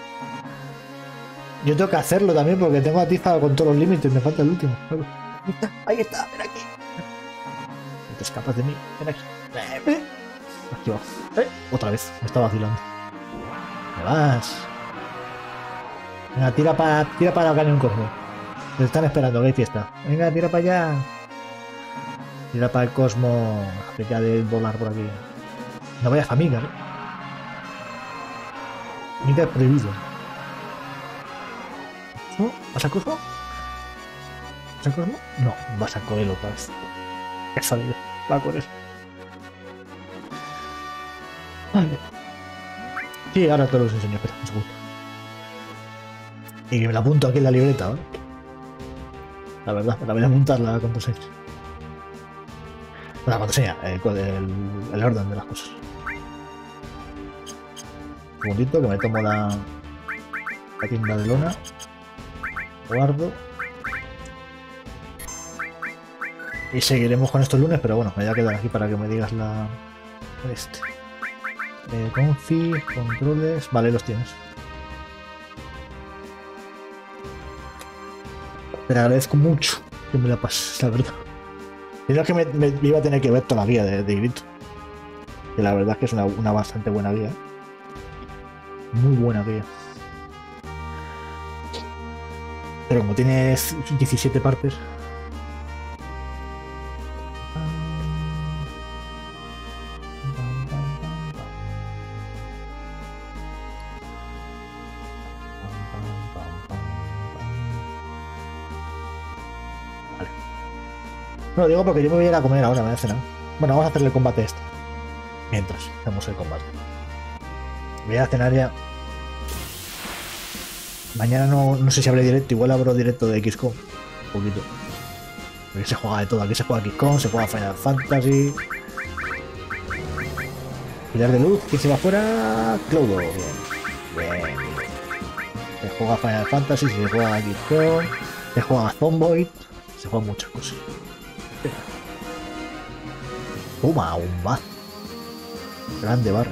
Yo tengo que hacerlo también porque tengo a Tifa con todos los límites. Me falta el último. Ahí está, ahí está, ven aquí. No te escapas de mí. Ven aquí. Aquí va. Eh, otra vez. Me está vacilando. Me vas. Venga, tira para tira para acá en un cosmo. Te están esperando, que hay fiesta. Venga, tira para allá. Tira para el cosmo. Que ya de volar por aquí. No vayas a Miga, ¿eh? Miga es prohibido. ¿No? ¿Vas a cosmo? ¿Vas a cosmo? No, vas a correr otra vez. Qué salida. Va a correr. Vale. Sí, ahora te los enseño. Espera, un segundo. Y que me la apunto aquí en la libreta, ¿vale? La verdad, me la voy a apuntar la contraseña. La contraseña, el, el, el orden de las cosas. Un segundito que me tomo la, la tienda de lona. Guardo. Y seguiremos con estos lunes, pero bueno, me voy a quedar aquí para que me digas la... Este. Eh, config, controles... Vale, los tienes. Te agradezco mucho que me la pases, la verdad. Creo que me, me, me iba a tener que ver toda la guía de, de Grito. Que la verdad es que es una, una bastante buena guía. Muy buena guía. Pero como tienes diecisiete partes... Vale. No lo digo porque yo me voy a ir a comer ahora, me voy a cenar. Bueno, vamos a hacer el combate este. Mientras hacemos el combate. Voy a cenar ya. Mañana no, no sé si habré directo, igual abro directo de X COM. Un poquito. Porque se juega de todo. Aquí se juega X COM, se juega Final Fantasy. Pilar de luz, ¿quién se va fuera? Cloudo. Bien. Bien. Se juega Final Fantasy, se juega X COM, se juega Zomboid. Se juegan muchas cosas. Toma, un bat. Grande barre.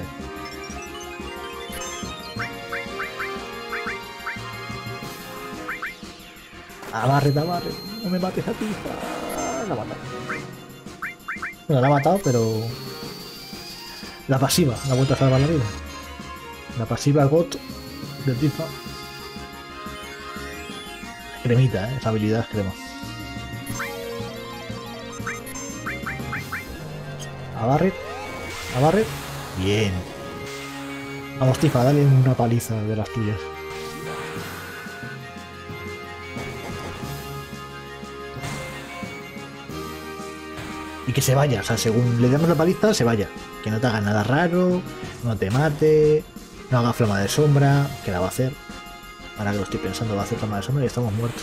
A Barret, a Barret, no me mates a ti. Ah, la ha matado. Bueno, la ha matado, pero... La pasiva, la ha vuelto a salvar la vida. La pasiva G O T de Tifa. Cremita, ¿eh? Esa habilidad es crema. A Barret. A Barret. Bien. Vamos, Tifa, dale una paliza de las tuyas. Y que se vaya, o sea, según le demos la paliza, se vaya. Que no te haga nada raro, no te mate, no haga flama de sombra, que la va a hacer. Ahora que lo estoy pensando, va a hacer flama de sombra y estamos muertos.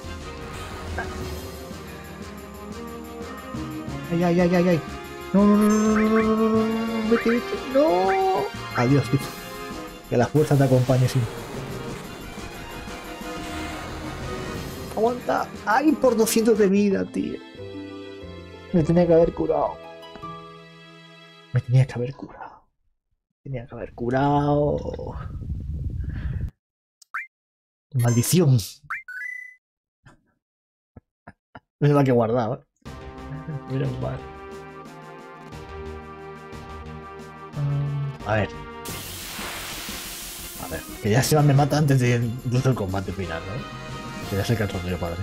Ay, ay, ay, ay, ay. No, no, no, no, no, no, no, no, no, vete, vete, no. Adiós, tío. Que la fuerza te acompañe siempre. Aguanta. Ay, por doscientos de vida, tío. Me tenía que haber curado. Me tenía que haber curado. Me tenía que haber curado. Maldición. Me la que guardaba. Mira, mal. A ver. A ver. Que ya se me mata antes de incluso el combate final, ¿no? Que ya sé que el torneo padre.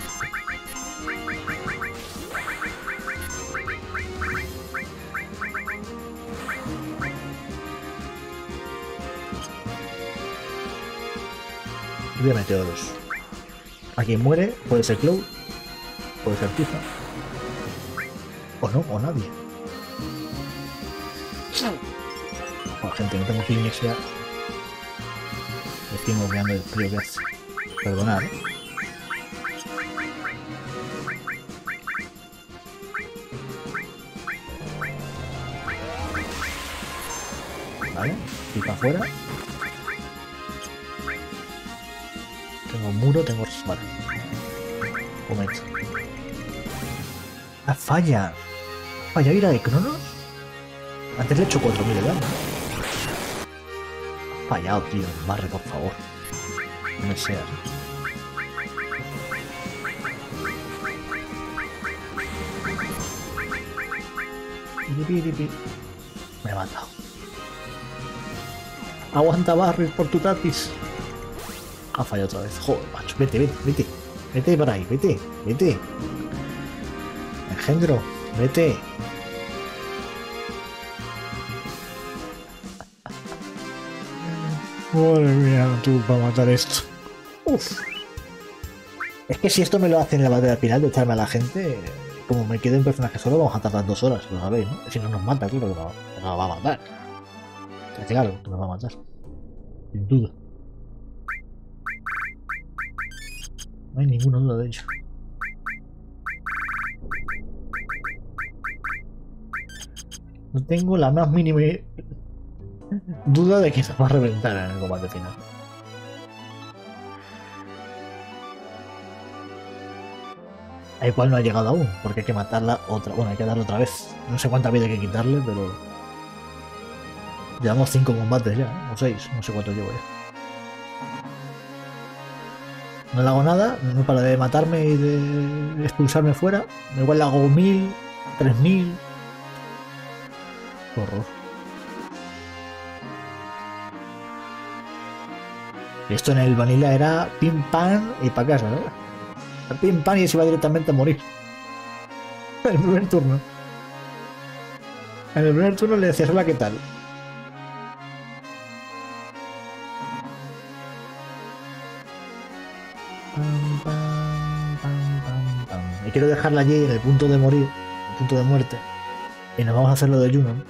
Voy a meteoros. A quien muere puede ser Cloud, puede ser Tifa. O no, o nadie. Bueno, gente, no tengo Kleenex ya. Me estoy moviendo el frío que hace. Perdonad, ¿eh? Vale, Tifa afuera. Tengo muro, tengo... Vale. Momento. Ah, falla. Falla ira de Cronos. Antes le he hecho cuatro mil de daño. Ha fallado, tío. Barre, por favor. No me seas. Me ha matado. Aguanta, Barry, por tu tatis. Ha fallado otra vez. Joder, macho. Vete, vete, vete. Vete por ahí, vete, vete. Engendro, vete. Madre mía, tú para matar esto. Uf. Es que si esto me lo hacen en la batalla final de echarme a la gente, como me quede un personaje solo, vamos a tardar dos horas, lo sabéis, ¿no? Si no nos mata, claro que no, que nos va a matar. Claro, que nos va a matar. Sin duda. No hay ninguna duda de ello. No tengo la más mínima duda de que se va a reventar en el combate final. A igual no ha llegado aún, porque hay que matarla otra. Bueno, hay que darle otra vez. No sé cuánta vida hay que quitarle, pero. Llevamos cinco combates ya, ¿eh? O seis, no sé cuánto llevo ya. No le hago nada, no para de matarme y de expulsarme fuera. Igual le hago mil, tres mil. Qué horror. Y esto en el vanilla era pim pam y para casa, ¿no? Pim pam y se iba directamente a morir. En el primer turno. En el primer turno le decías, hola, ¿qué tal? Pam, pam, pam, pam, pam. Y quiero dejarla allí en el punto de morir, el punto de muerte. Y nos vamos a hacer lo de Junon.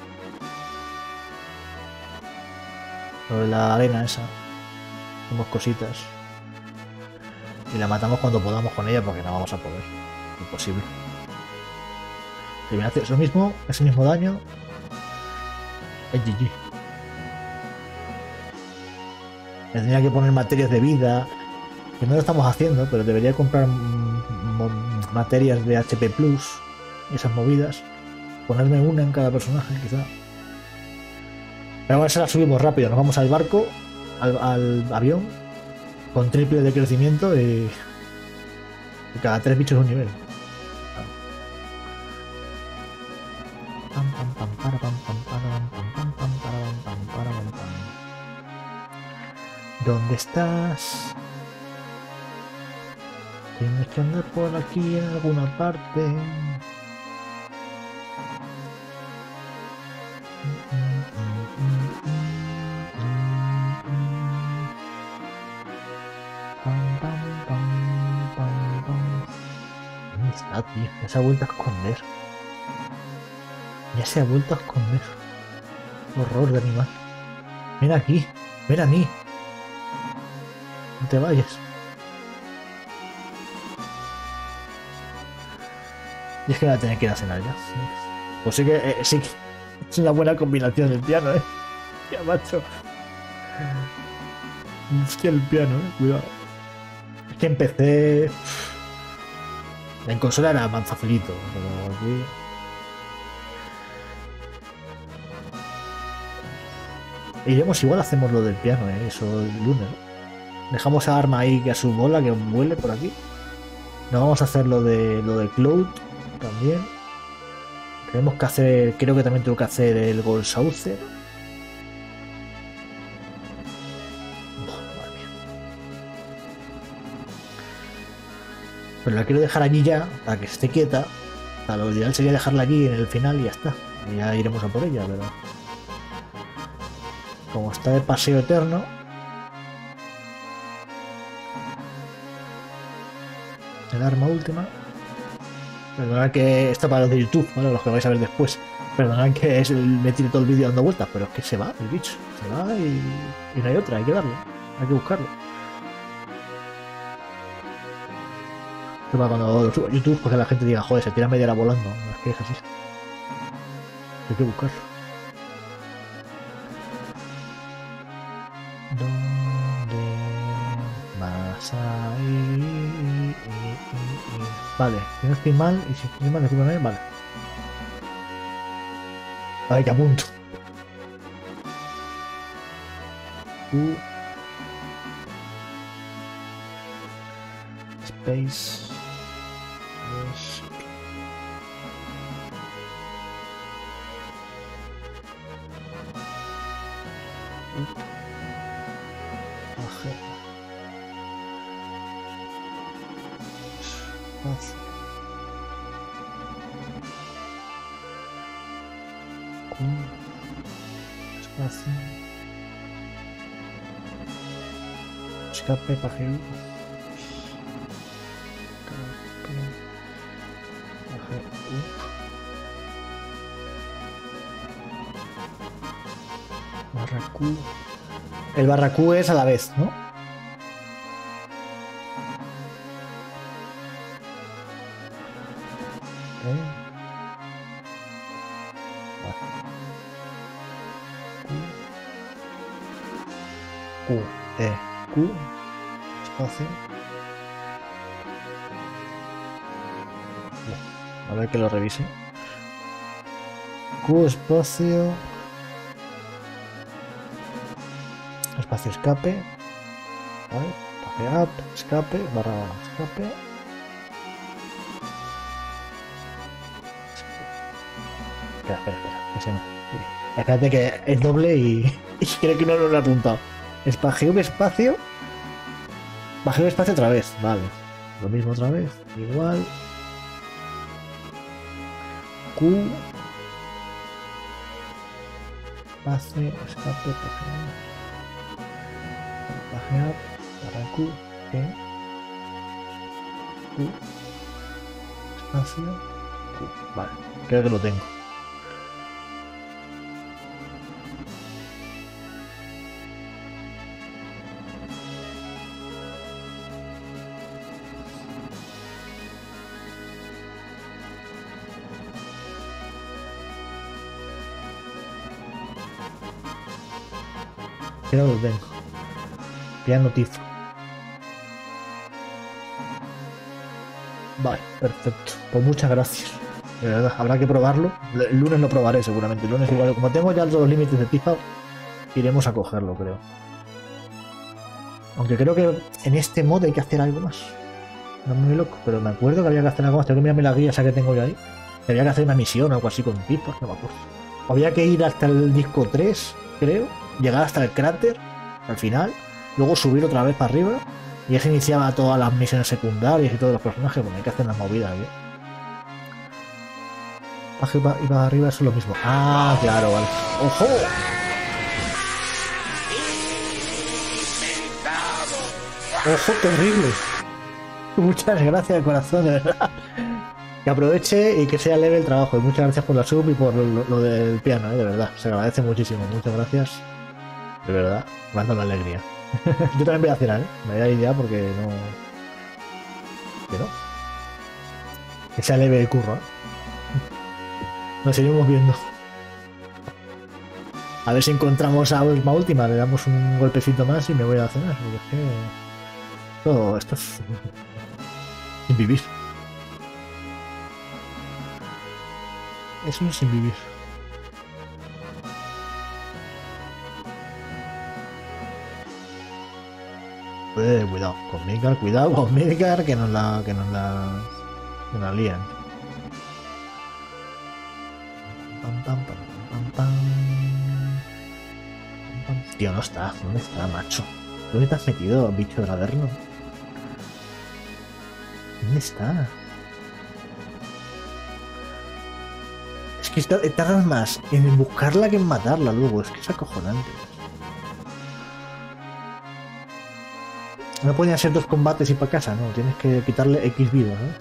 Lo de la arena esa. Hacemos cositas. Y la matamos cuando podamos con ella porque no vamos a poder. Imposible. Si me hace eso mismo, ese mismo daño. Es G G. Me tendría que poner materias de vida. Que no lo estamos haciendo, pero debería comprar materias de H P Plus y esas movidas. Ponerme una en cada personaje, quizá. Pero ahora se la subimos rápido. Nos vamos al barco, al, al avión, con triple de crecimiento y, y cada tres bichos un nivel. ¿Dónde estás? Tienes que andar por aquí en alguna parte. ¿Dónde está, tío? Ya se ha vuelto a esconder. Ya se ha vuelto a esconder. Horror de animal. Ven aquí. Ven a mí. No te vayas. Y es que va a tener que ir a cenar ya. Pues sí que, eh, sí que es una buena combinación el piano, eh. Ya, macho. Hostia, el piano, eh. Cuidado. Es que empecé. En consola era más facilito, pero aquí. Iremos igual, hacemos lo del piano, eh. Eso el lunes. Dejamos a Arma ahí que a su bola que vuele por aquí. No vamos a hacer lo de lo de Cloud también. Tenemos que hacer, creo que también tengo que hacer el Gold Saucer. Oh, madre mía. Pero la quiero dejar allí ya, para que esté quieta. O sea, lo ideal sería dejarla allí en el final y ya está. Y ya iremos a por ella, pero como está de paseo eterno. El arma última. Perdonad que esto para los de YouTube, ¿vale? Los que vais a ver después. Perdonad que es el, me tire todo el vídeo dando vueltas, pero es que se va el bicho. Se va y, y no hay otra, hay que darle. Hay que buscarlo. Esto para cuando lo subo a YouTube, porque la gente diga, joder, se tira media hora volando. No, es que es así. Hay que buscarlo. ¿Dónde vas a ir? Vale, si no estoy mal, y si estoy mal, discúlpame, vale. Vale, que apunto. U. Space. Dos. U. Baje. Espacio. Q. Espacio. Escape para G U. Barra Q. El barra Q es a la vez, ¿no? ¿Eh? Vale. Q, E, Q, espacio. A ver que lo revise. Q, espacio. Espacio escape. Vale. Espacio up, escape, barra escape. Espera, espera, espera. Ese no. Espérate que es doble y, y creo que no lo he apuntado. Espacio, espacio. Bajeo espacio otra vez. Vale. Lo mismo otra vez. Igual. Q. Espacio, escape, página. Para Q. E. Q. Espacio. Q. Vale. Creo que lo tengo. Ya lo tengo. Piano tifo. Vale, perfecto. Pues muchas gracias. De verdad, habrá que probarlo. El lunes lo probaré seguramente. El lunes igual. Como tengo ya los límites de Tifa, iremos a cogerlo, creo. Aunque creo que en este mod hay que hacer algo más. No me muy loco, pero me acuerdo que había que hacer algo más. Tengo que mirarme la guía esa que tengo yo ahí. Que había que hacer una misión o algo así con Tifa, no me acuerdo. Había que ir hasta el disco tres, creo. Llegar hasta el cráter, al final, luego subir otra vez para arriba y ya se iniciaba todas las misiones secundarias y todos los personajes. Bueno, hay que hacer unas movidas aquí. Baja y para arriba, eso es lo mismo. Ah, claro, vale. ¡Ojo! ¡Ojo, terrible! Muchas gracias de corazón, de verdad. Que aproveche y que sea leve el trabajo. Y muchas gracias por la sub y por lo, lo del piano, ¿eh? De verdad. Se agradece muchísimo. Muchas gracias. De verdad. Me ha dado la alegría. Yo también voy a cenar, ¿eh? Me voy a ir ya porque no... Que no. Que sea leve el curro, ¿eh? Nos seguimos viendo. A ver si encontramos a Ultima Última. Le damos un golpecito más y me voy a cenar. Porque es que... Todo esto es... sin vivir. Eso es sin vivir. Eh, cuidado con Midgar, cuidado con Midgar, que nos la, que nos la, que nos lían. Pam, pam, pam, pam, pam, pam. Tío, no está. ¿Dónde está, macho? ¿Dónde te has metido, bicho del Averno? ¿Dónde está? Es que tardas más en buscarla que en matarla luego. Es que es acojonante. No pueden ser dos combates y para casa, no. Tienes que quitarle X vidas, ¿no?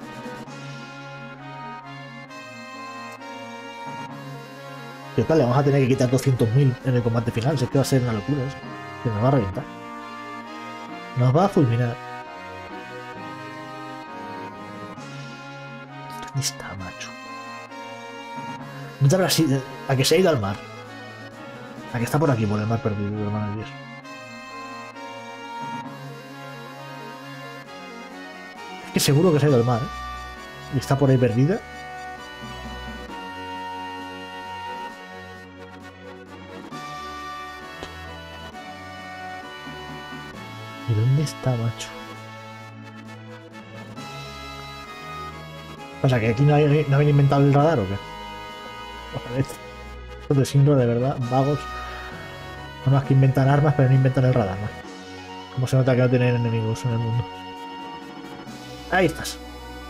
¿Qué tal? Le vamos a tener que quitar doscientos mil en el combate final. Si es que va a ser una locura eso. Que nos va a reventar. Nos va a fulminar. ¿Dónde está, macho? ¿Dónde habrá sido? ¿A que se ha ido al mar? ¿A que está por aquí, por el mar perdido, hermano de Dios? Es que seguro que se ha ido al mar, ¿eh? Y está por ahí perdida. ¿Y dónde está, macho? O sea, que aquí no, hay, no habían inventado el radar o qué. Estos de signo de verdad, vagos. No más que inventan armas, pero no inventan el radar, ¿no? Como se nota que no tienen enemigos en el mundo. Ahí estás.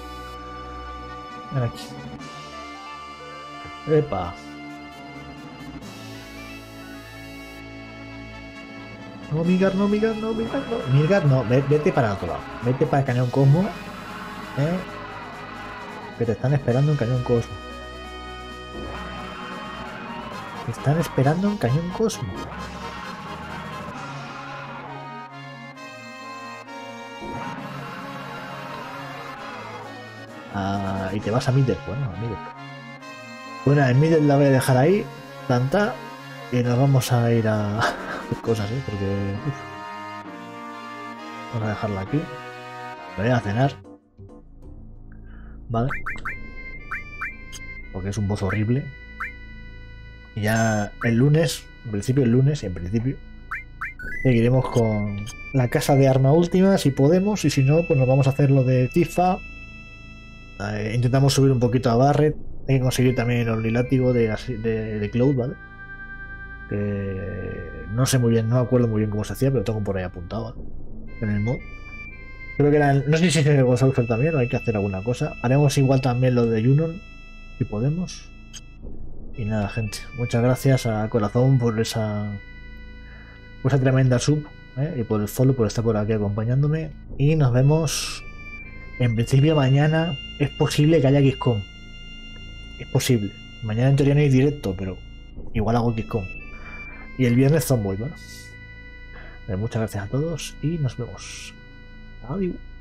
Ven aquí. Epa. No, Midgar, no, Midgar, no, Midgar, no. Midgar, no. Vete para el otro lado. Vete para el Cañón Cosmo. ¿Eh? Que te están esperando en Cañón Cosmo. Te están esperando en Cañón Cosmo. Ah, y te vas a Middle. Bueno, a Middle. Bueno, en Middle la voy a dejar ahí. Tanta. Y nos vamos a ir a... cosas, ¿eh? Porque... uf. Vamos a dejarla aquí. Me voy a cenar. Vale. Porque es un boss horrible. Y ya el lunes, en principio el lunes, en principio, seguiremos con la casa de arma última, si podemos, y si no, pues nos vamos a hacer lo de Tifa. Eh, intentamos subir un poquito a Barret. Hay que conseguir también el Only Látigo de, de, de Cloud, ¿vale? Que no sé muy bien, no me acuerdo muy bien cómo se hacía, pero tengo por ahí apuntado, ¿vale? En el mod. Creo que era, el, no sé si es el Ghost también o hay que hacer alguna cosa. Haremos igual también lo de Junon, si podemos. Y nada, gente, muchas gracias a Corazón por esa, por esa tremenda sub, ¿eh? Y por el follow, por estar por aquí acompañándome. Y nos vemos, en principio mañana. Es posible que haya X COM. Es posible. Mañana en teoría no hay directo, pero igual hago X COM. Y el viernes Zomboid, ¿vale? Muchas gracias a todos y nos vemos. Adiós.